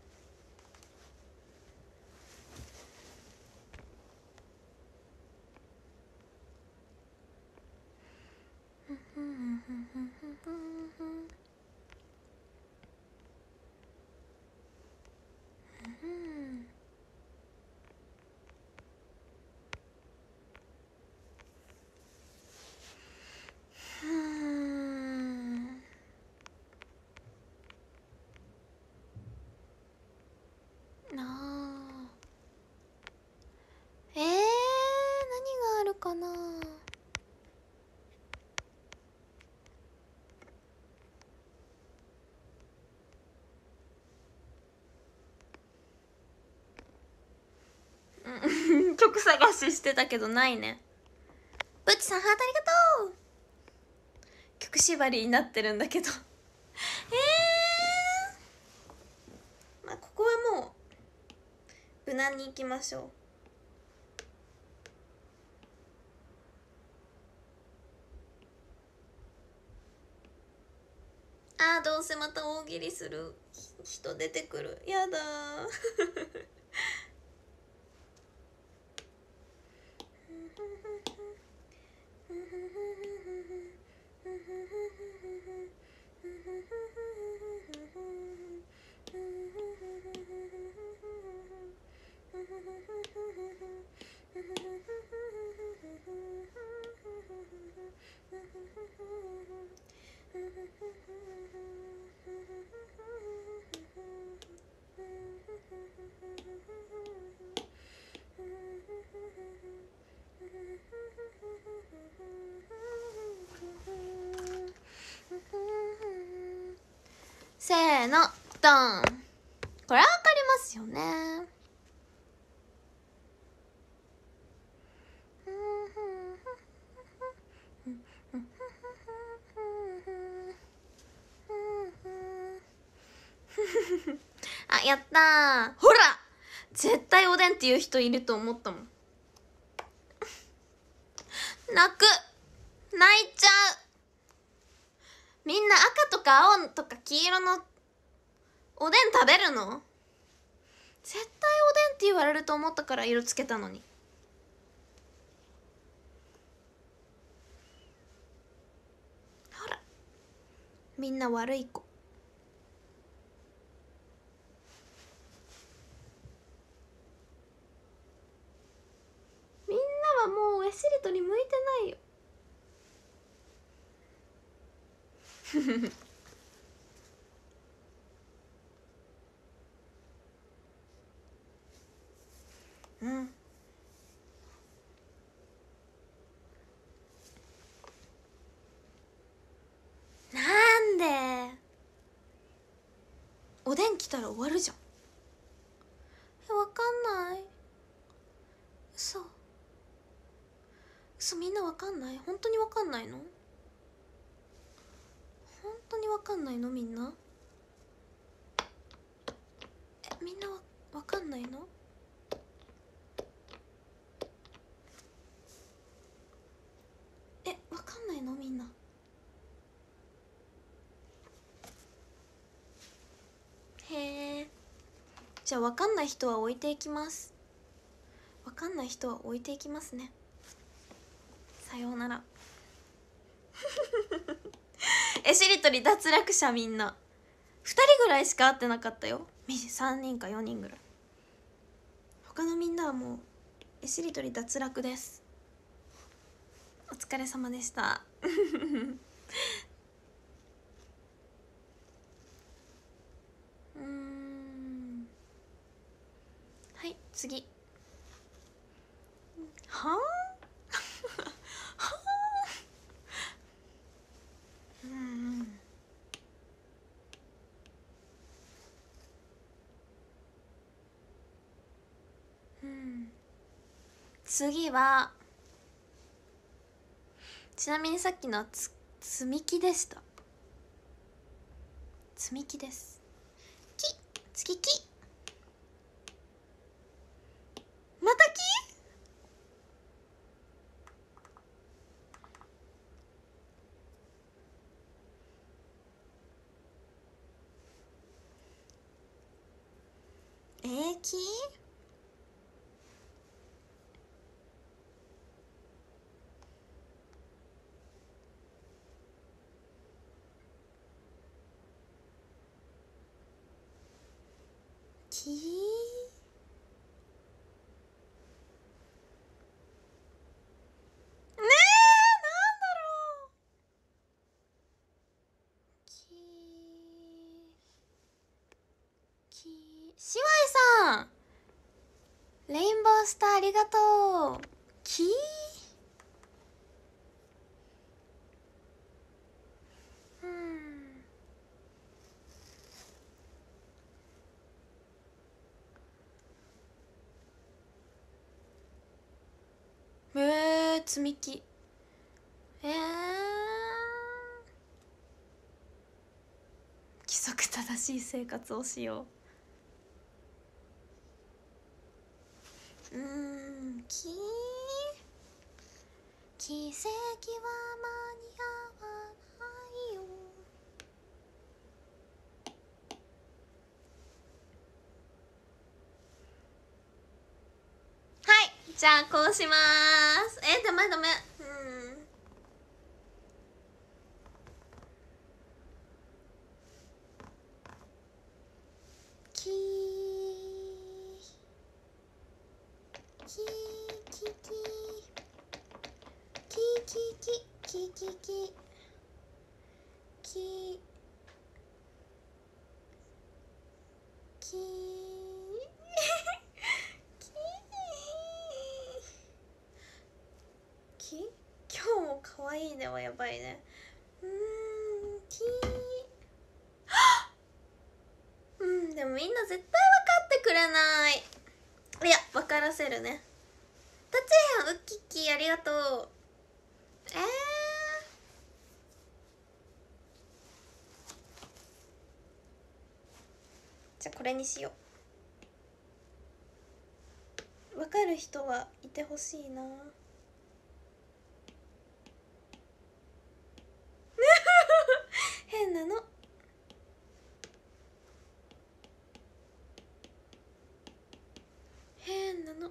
なあ、何があるかな。曲探ししてたけどないね。ブッチさんハートありがとう。曲縛りになってるんだけどまあここはもう無難にいきましょう。あー、どうせまた大喜利する人出てくる。やだせーの、ドン。これはわかりますよね。あ、やったー。ほら、絶対おでんっていう人いると思ったもん。泣く、泣いちゃう。みんな赤とか青とか黄色のおでん食べるの？絶対おでんって言われると思ったから色つけたのに。ほら、みんな悪い子。みんなはもうエシリトに向いてないようん。なんでおでん来たら終わるじゃん。わかんない。嘘みんなわかんない？本当にわかんないの？本当にわかんないのみんな？みんなわかんないの？わかんないのみんな？へえ。じゃあわかんない人は置いていきます。わかんない人は置いていきますね。さようならしりとり脱落者みんな2人ぐらいしか会ってなかったよ。3人か4人ぐらい。他のみんなはもうしりとり脱落です。お疲れ様でしたはい次。はあはあ次はちなみにさっきのは積み木でした。積み木です。月木、また木。木。木。なんだろう。シワイさん、レインボースターありがとう。積み木。規則正しい生活をしよう。奇跡は間に合わないよ。はい、じゃあこうします。ダメ。キ今日も可愛いねはやばいね。でもみんな絶対分かってくれない。いや、分からせるね。タチヤン、ウッキッキーありがとう。じゃあこれにしよう。分かる人はいてほしいな。変なの。変なの。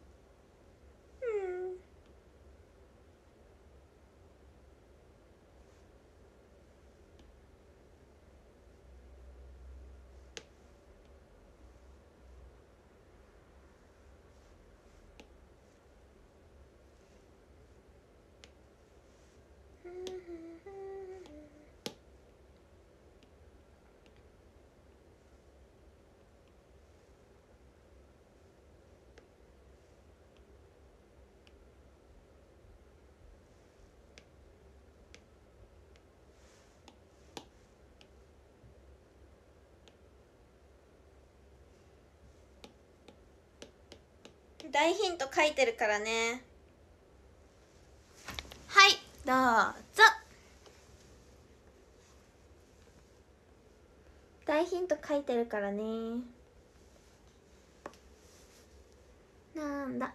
大ヒント書いてるからね。はい、どうぞ。大ヒント書いてるからね。なんだ。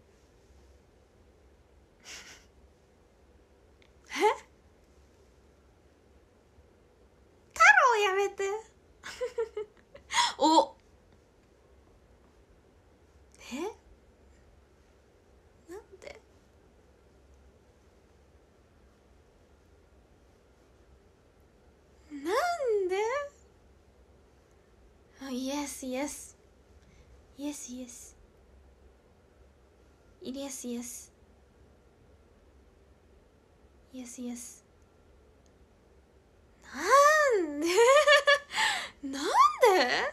太郎やめて。お、なんで。なんで。イエスイエスイエスイエスイエスイエスイエスイエス。なんで。なんで。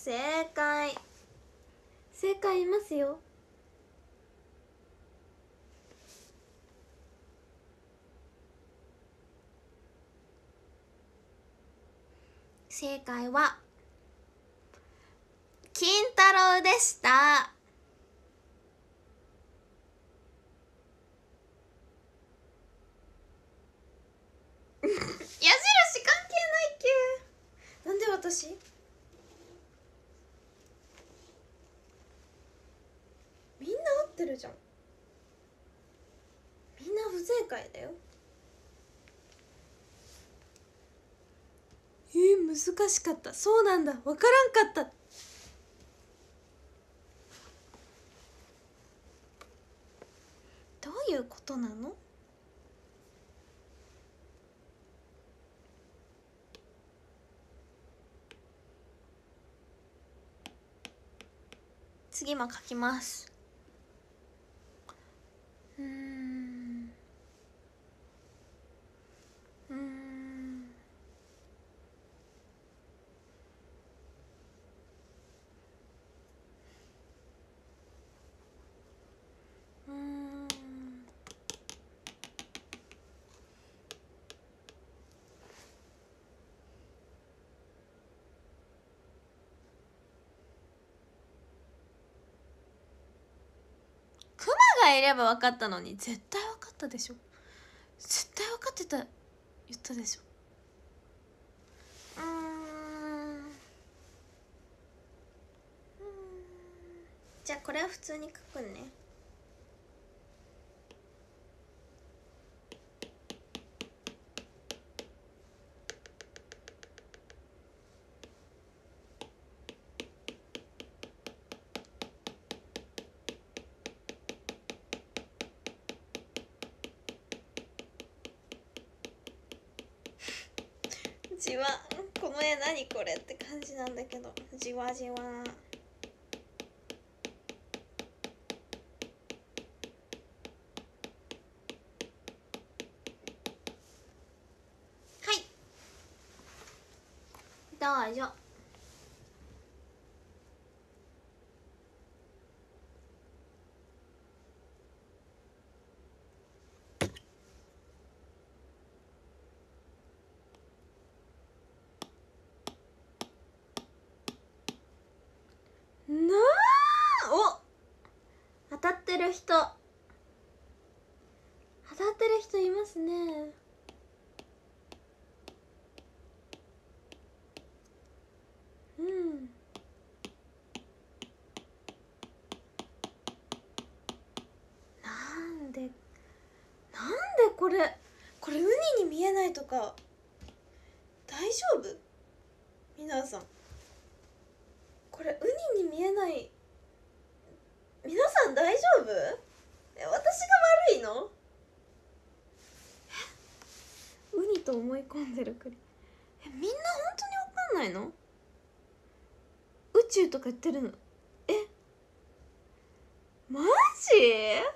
正解いますよ。正解は金太郎でした。矢印関係ないっけ。なんで私みんな合ってるじゃん。みんな不正解だよ。難しかった。そうなんだ、わからんかった。どういうことなの。次も書きます。うーんクマがいれば分かったのに、絶対分かったでしょ。絶対分かってた言ったでしょ。じゃあこれは普通に書くね。じわ、この絵何これって感じなんだけど、じわじわ。はい、どうぞ。なあ、お、当たってる人いますね。なんでこれウニに見えないとか大丈夫？皆さん、これウニに見えない、皆さん大丈夫？私が悪いの？ウニと思い込んでるくり。みんな本当にわかんないの？宇宙とか言ってるの？マジ？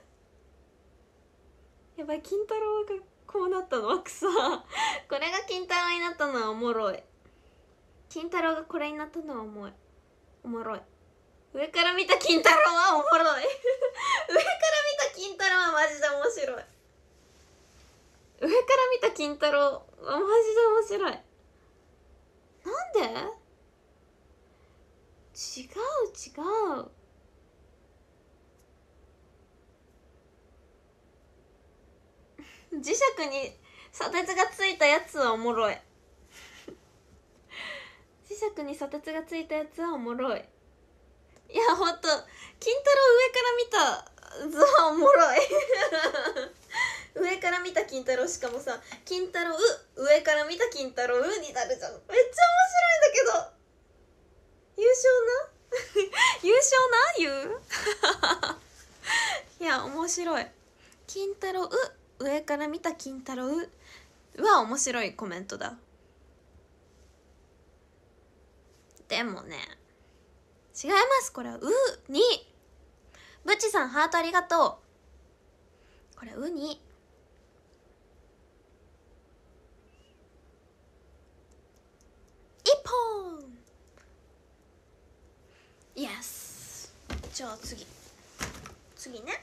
やばい、金太郎がこうなったのは草。これが金太郎になったのはおもろい。金太郎がこれになったのはおもろい。上から見た金太郎はおもろい。上から見た金太郎はマジで面白い。上から見た金太郎はマジで面白い。なんで？違う。磁石に砂鉄がついたやつはおもろい。磁石に砂鉄がついたやつはおもろい。いや、ほんと金太郎上から見た図はおもろい。上から見た金太郎、しかもさ、金太郎上から見た金太郎になるじゃん。めっちゃ面白いんだけど。優勝な言う。いや、面白い。金太郎上から見た金太郎は面白いコメントだ。でもね、違います。これはに。ブチさんハートありがとう。これに一本。 イエス。じゃあ次ね。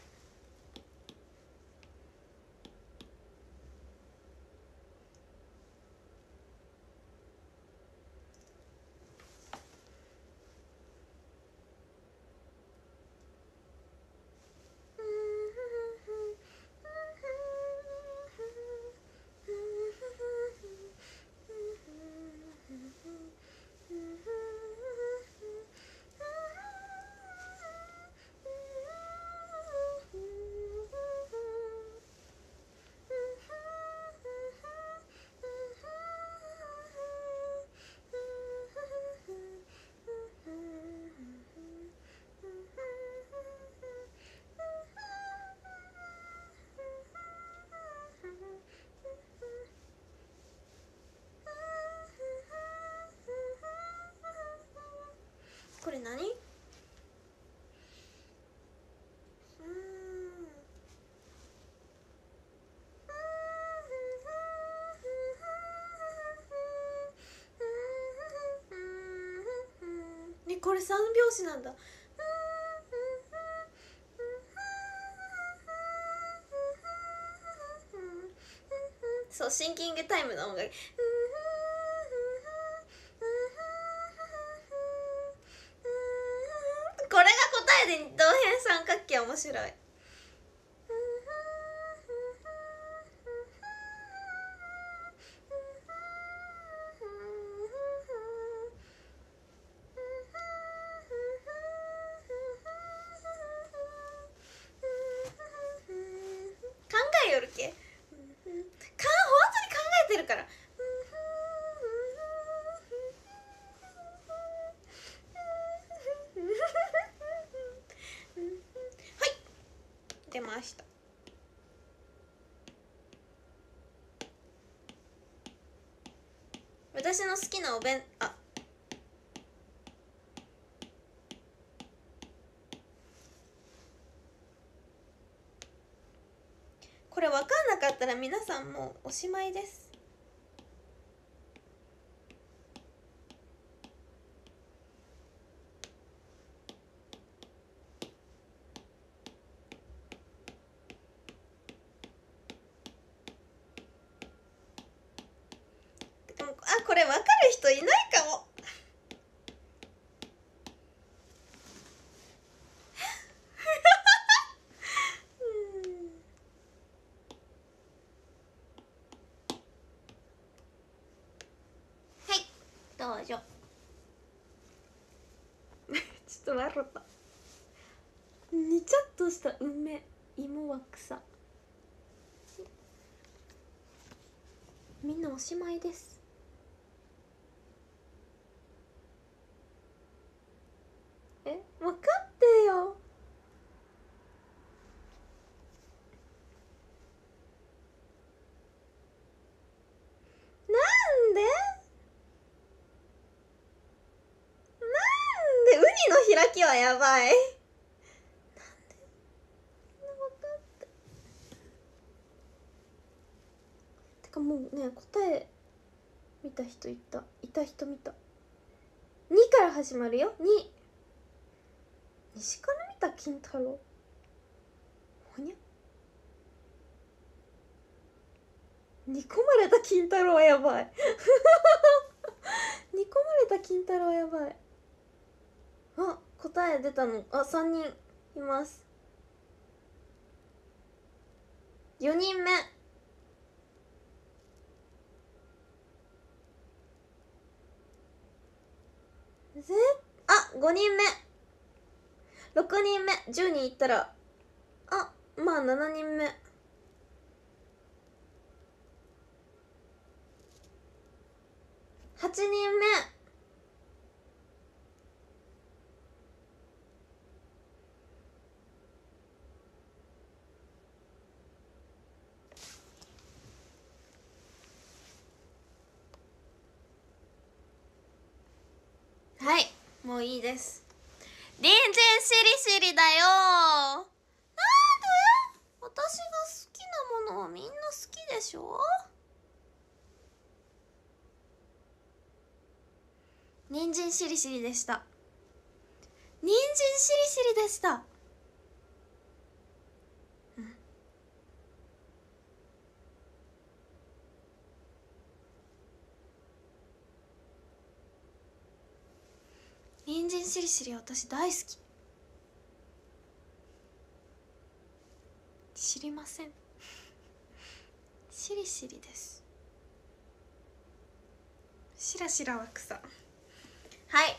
これ何？ね、これ三拍子なんだ。そう、シンキングタイムの音楽。これが答えで同辺三角形面白い。考えよるけ。本当に考えてるから。はい出ました。私の好きなこれ分かんなかったら皆さんもうおしまいです。でもこれ分かる人いないかも。はいどうぞ。ちょっと笑った。にちゃっとした梅芋は草。みんなおしまいです。分かってよ。なんでウニの開きはやばい。てかもうね、答え見た人いた人見た。2から始まるよ。西から見た金太郎。ほにゃ煮込まれた金太郎やばい煮込まれた金太郎やばい。答え出たの。3人います。4人目5人目6人目10人いったらまあ7人目8人目はい、もういいです。隣人しりしりだよ。なんで？私が好きなものはみんな好きでしょ。人参しりしりでした。 人参しりしりでした。人参しりしり私大好き。知りません。しりしりです。しらしらは草。はい、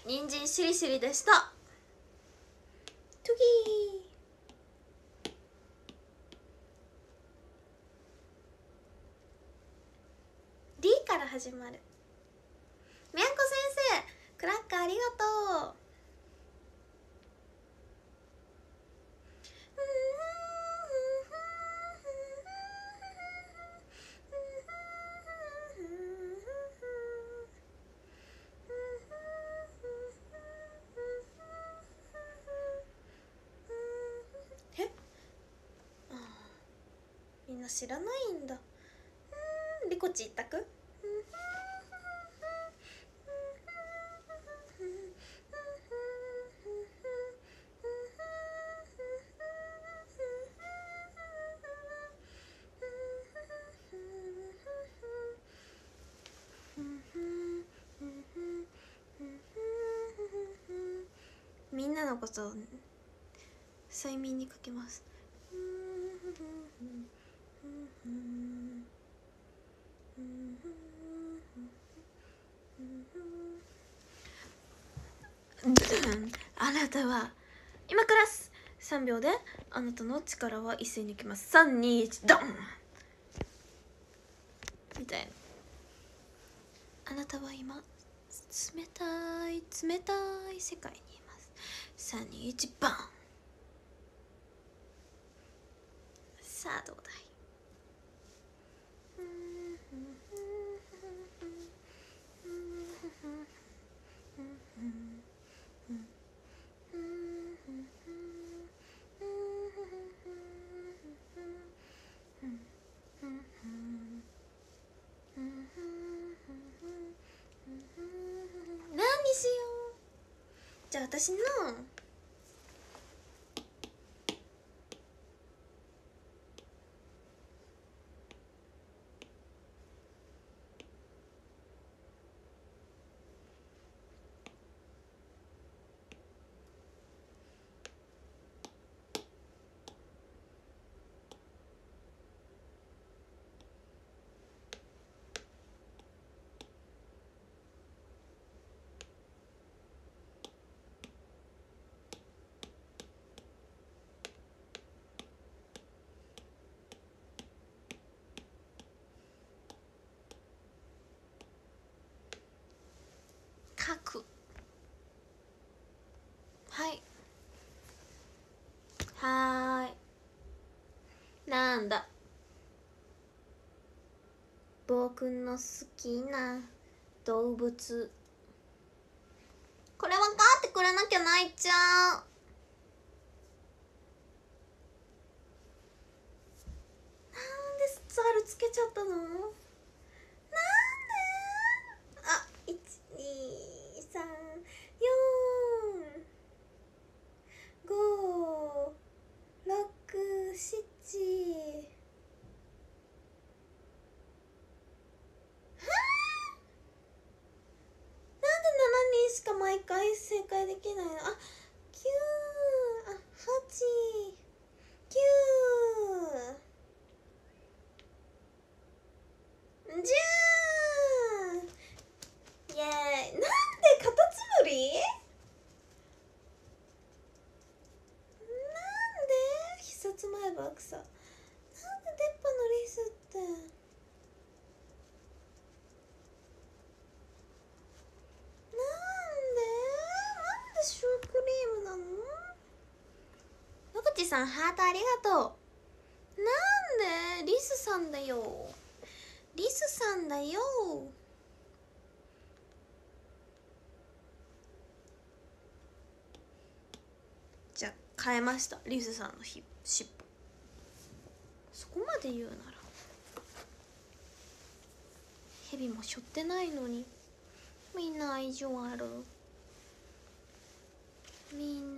人参しりしりでした。トゥギー。D から始まる。みやこ先生、クラッカーありがとう。え、みんな知らないんだ。リコチ一択。みんなのことを催眠にかけます。あなたは今から3秒であなたの力は一斉にいきます。321ドンみたいな。あなたは今冷たい冷たい世界にいます。321バン。さあどうだい。何にしよう。じゃあ私の書く。はいはーい。なんだ僕の好きな動物。これ分かってくれなきゃ泣いちゃう。なんでザルつけちゃったの。なんで。あ、1234567。なんで7人しか毎回正解できないの。あ、9、あ、8、9、10。イエーイ。なんでカタツムリ。なんで必殺前歯草。なんで出っ歯のリスって。なんでシュークリームなの。野口さんハートありがとう。なんでリスさんだよ。リスさんだよ。じゃあ変えました。リスさんの尻尾。そこまで言うならヘビもしょってないのにみんな愛情ある。みん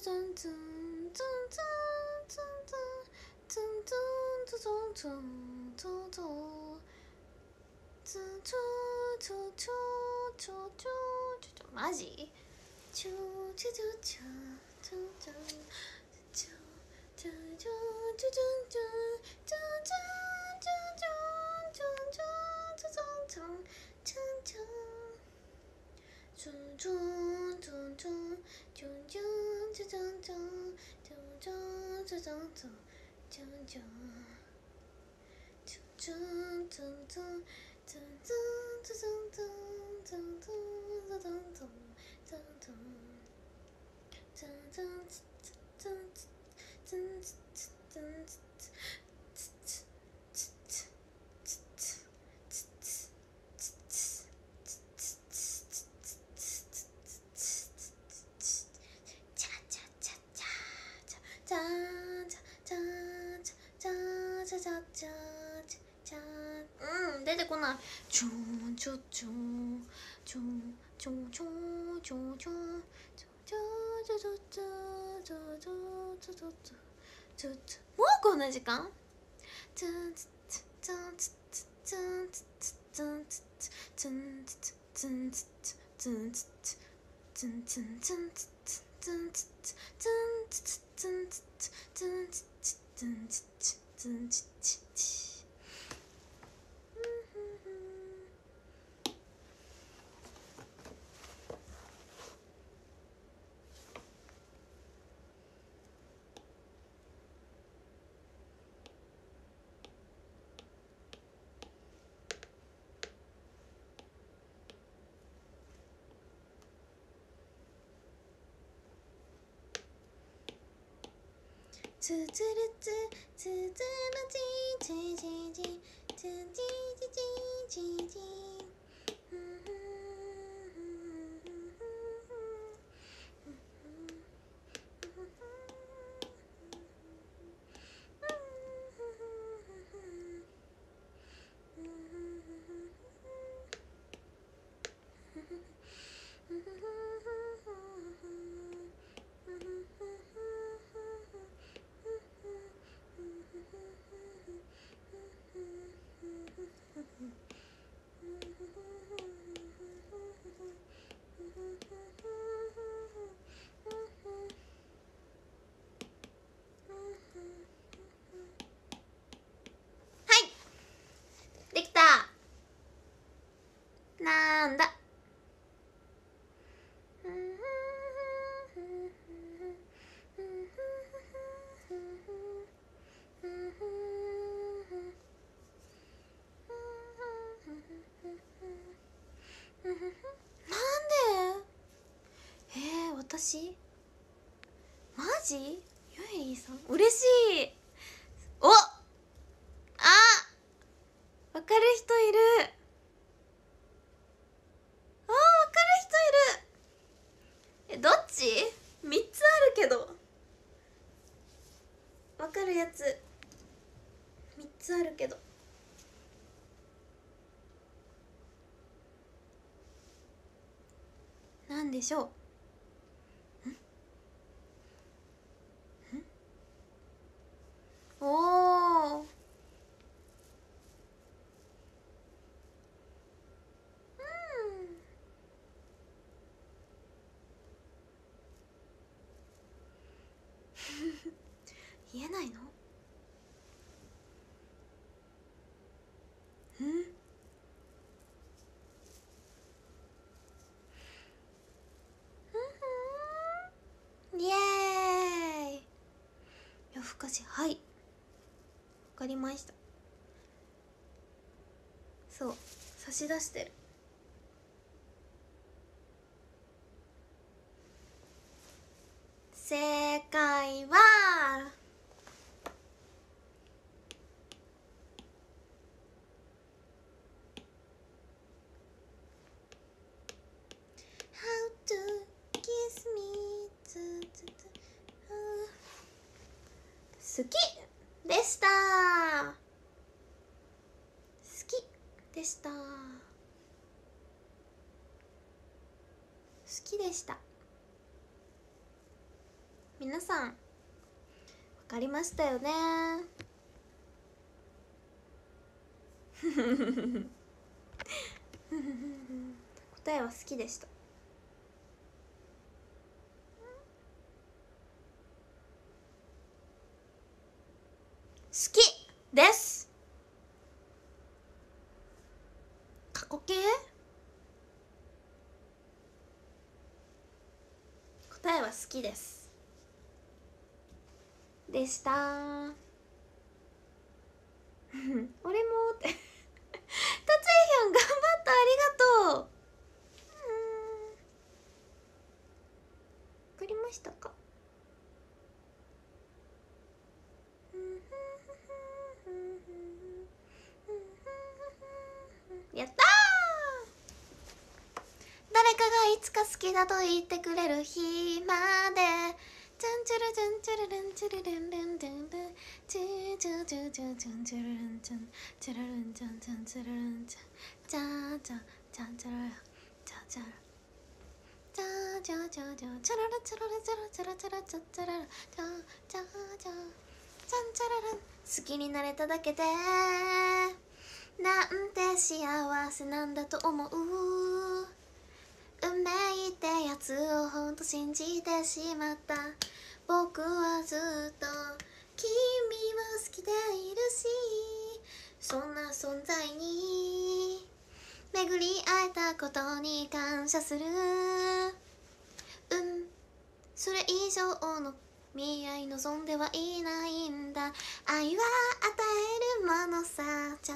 マジ？出てこない。ちょんちょちょんちょんちょんちょんちょんちょんちょんちょちょちょちょちょちょちょちょちょちょ。もうこんな時間？ちょんつつちょんつつちょんつつちょんつつちょんつつちょんつつちょんつつちょんつんちょんつつちょんつつちょんつつちょんつつちょんつつちょんつつちょんつつ。つつるつつつるちちちちつちちちちちできた。なんだ。なんで？私？マジ？ゆえりさん嬉しい。お、あ、わかる人いる。わかる人いる。どっち？3つあるけどわかるやつ3つあるけど、なんでしょう。おー、言えないの？イエーイ。夜更かし、はい。 かりました。そう差し出してる。正解はHow to kiss me 好きでした。好きでした。好きでした。皆さんわかりましたよね。答えは好きでした。好きです。過去形。答えは好きですでした。俺もって達也ひょん頑張ったありがとう。わかりましたか。やったー。誰かがいつか好きだと言ってくれる日までチャンチュルチャンチュルルンチュルルンルンルンルンチュチュチュチュチュンチュルルンチュンチュルルンチャンチャンチュルルンチャンチャチャチャンチュルルンチャチャチャチャチャチャチャララチャララチャラチャラチャラチャチャララチャチャチャチャンチャララ好きになれただけでなんて幸せなんだと思う。運命ってやつをほんと信じてしまった。僕はずっと君を好きでいるし、そんな存在に巡り会えたことに感謝する。それ以上の未来望んではいないんだ。愛は与えるものさじゃん。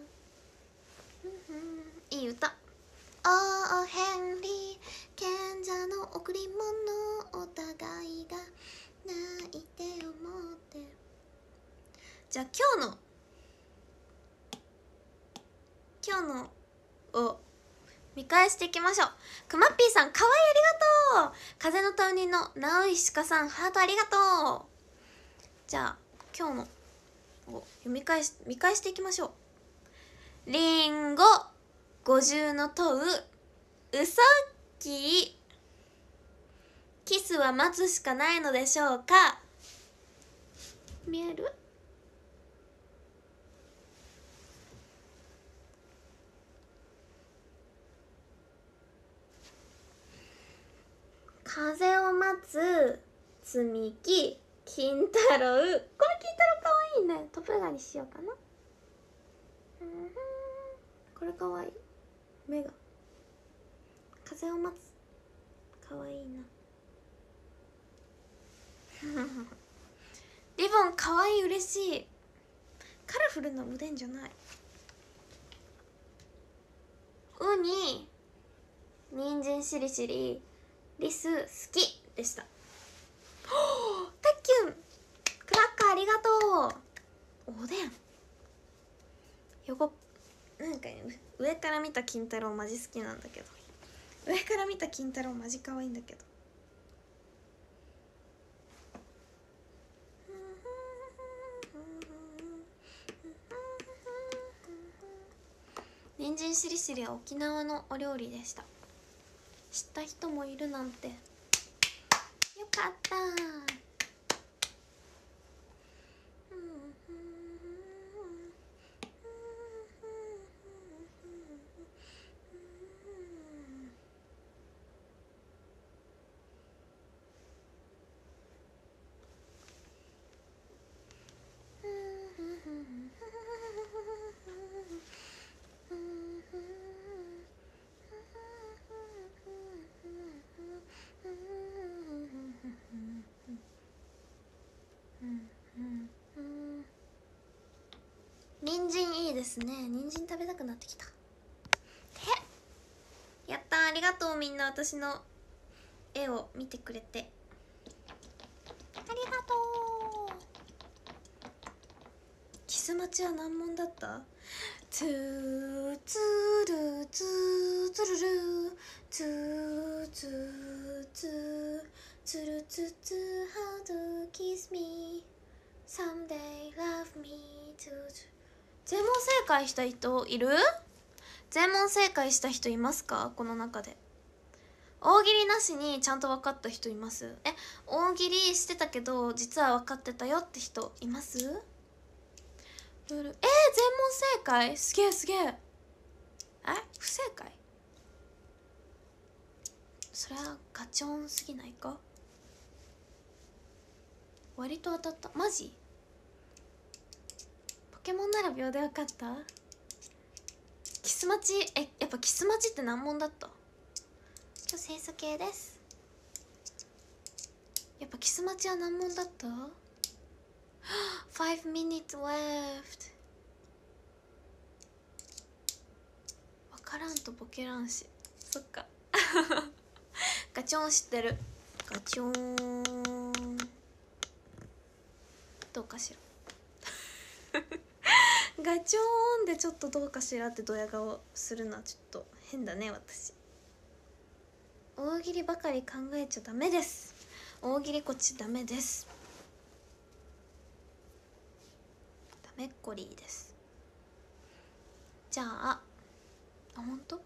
いい歌。おヘンリー賢者の贈り物、お互いが泣いて思って。じゃあ今日のを見返していきましょう。くまっぴーさんかわいいありがとう。風の谷の直石かさんハートありがとう。じゃあ今日のを見返していきましょう。りんご五重の問ううさぎキスは待つしかないのでしょうか。見える？風を待つ積み木金太郎。これ金太郎かわいいね。トップガンにしようかな。これかわいい。目が風を待つかわいいな。リボンかわいい。嬉しい。カラフルなおでんじゃない。ウニ人参しりしりリス好きでした。タッキュンクラッカーありがとう。おでん横なんか、ね、上から見た金太郎マジ好きなんだけど、上から見た金太郎マジ可愛いんだけど。人参しりしりは沖縄のお料理でした。知った人もいるなんてよかった。 ですね。人参食べたくなってきた。やったー、ありがとう。みんな私の絵を見てくれてありがとう。キス待ちは難問だった？ツーツールツーツルルツーツーツーツルツツー How to kiss me someday love me too。 全問正解した人いる？全問正解した人いますか？この中で大喜利なしにちゃんと分かった人います？大喜利してたけど実は分かってたよって人います？全問正解？すげえすげえ。不正解？それはガチョンすぎないか？割と当たった。マジ？ポケモンなら秒で分かった？キス待ち、やっぱキス待ちって難問だった？清楚系です。やっぱキス待ちは難問だった？ 5 minutes left。 分からんとボケらんし。そっかガチョン知ってる。ガチョンどうかしらガチョーンでちょっとどうかしらってドヤ顔するのはちょっと変だね。私大喜利ばかり考えちゃダメです。大喜利こっちダメです。ダメっこりーです。じゃあ本当？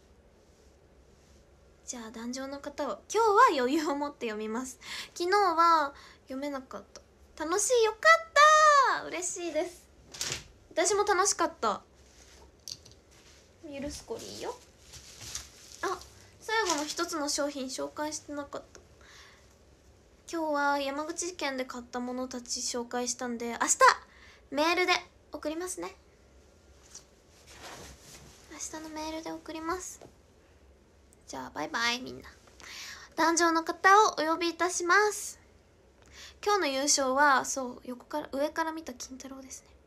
じゃあ壇上の方を今日は余裕を持って読みます。昨日は読めなかった。楽しい、よかった、嬉しいです。私も楽しかった。許すこりーよ。最後の一つの商品紹介してなかった。今日は山口県で買ったものたち紹介したんで、明日メールで送りますね。明日のメールで送ります。じゃあバイバイみんな。壇上の方をお呼びいたします。今日の優勝は上から見た金太郎ですね。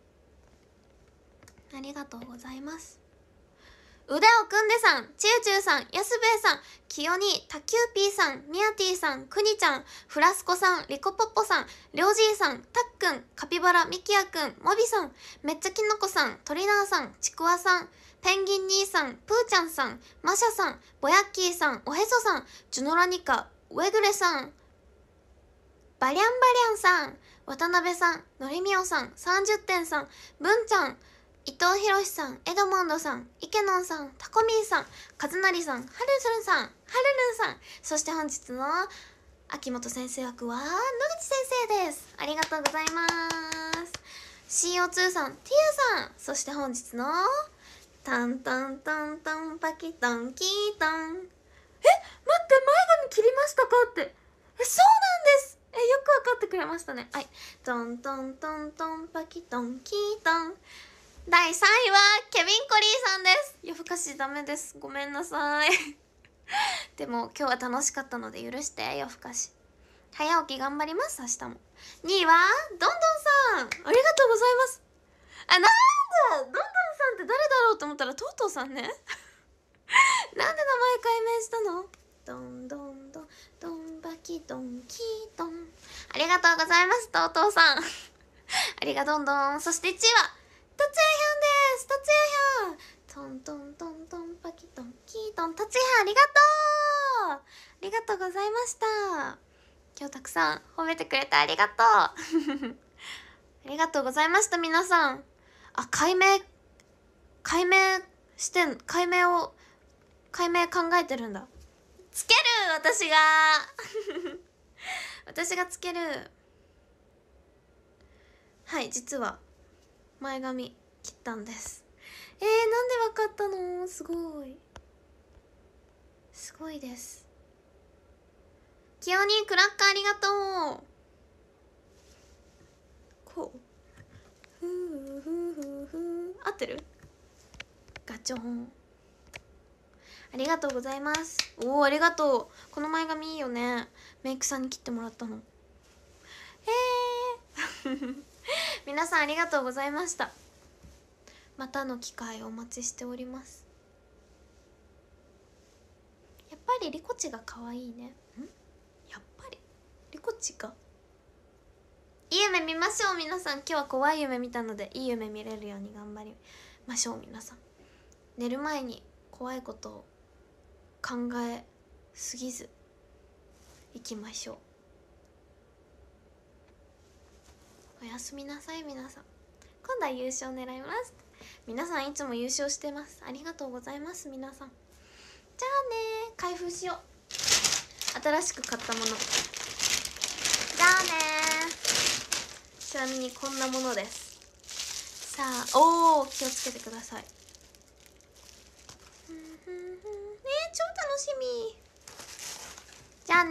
ありがとうございます。腕を組んでさん、ちゅうちゅうさん、やすべえさん、きよに、たきゅうぴーさん、みやてぃさん、くにちゃん、フラスコさん、りこぽっぽさん、りょうじいさん、たっくん、カピバラ、みきやくん、もびさん、めっちゃきのこさん、とりなーさん、ちくわさん、ペンギン兄さん、ぷーちゃんさん、ましゃさん、ぼやっきーさん、おへそさん、ジュノラニカ、ウェグレさん、バリャンバリャンさん、渡辺さん、のりみおさん、30点さん、ぶんちゃん、伊藤博さん、エドモンドさん、イケノンさん、タコミーさん、カズナリさん、ハルルンさん、ハルルンさん、そして本日の秋元先生役は野口先生です。ありがとうございます。 CO2 さん、ティアさん、そして本日のタンタンタンタンパキタンキータン。待って、前髪切りましたかって。そうなんです。よくわかってくれましたね。はい、トントントントンパキトンキートン。第3位はケビン・コリーさんです。夜更かしダメです、ごめんなさいでも今日は楽しかったので許して。夜更かし早起き頑張ります、明日も。2位はどんどんさん、ありがとうございます。なんだ、どんどんさんって誰だろうと思ったらとうとうさんねなんで名前改名したの？どんどんどんどんばきどんきーどん。ありがとうございます、とうとうさんありがどんどん。そして1位はとつやひゃんです。とつやひゃん、トントントントンパキトンキートン。とつやひゃん、ありがとう、ありがとうございました。今日たくさん褒めてくれてありがとうありがとうございました。皆さん、解明考えてるんだ。つける、私が私がつける。はい、実は前髪切ったんです。なんでわかったの？すごいすごいです。きよにクラッカーありがとう。こうふうふうふうふう、合ってる？ガチョン、ありがとうございます。ありがとう。この前髪いいよね。メイクさんに切ってもらったの。皆さんありがとうございました。 またの機会をお待ちしております。やっぱりリコチが可愛いね。やっぱりリコチがいい夢見ましょう。皆さん、今日は怖い夢見たのでいい夢見れるように頑張りましょう。皆さん、寝る前に怖いことを考えすぎずいきましょう。おやすみなさい。皆さん、今度は優勝狙います。皆さんいつも優勝してます。ありがとうございます。皆さん、じゃあね、開封しよう。新しく買ったもの。じゃあね。ちなみにこんなものです。さあ、おお、気をつけてください。超楽しみ。じゃあ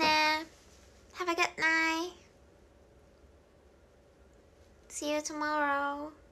ね。Have a good night. See you tomorrow.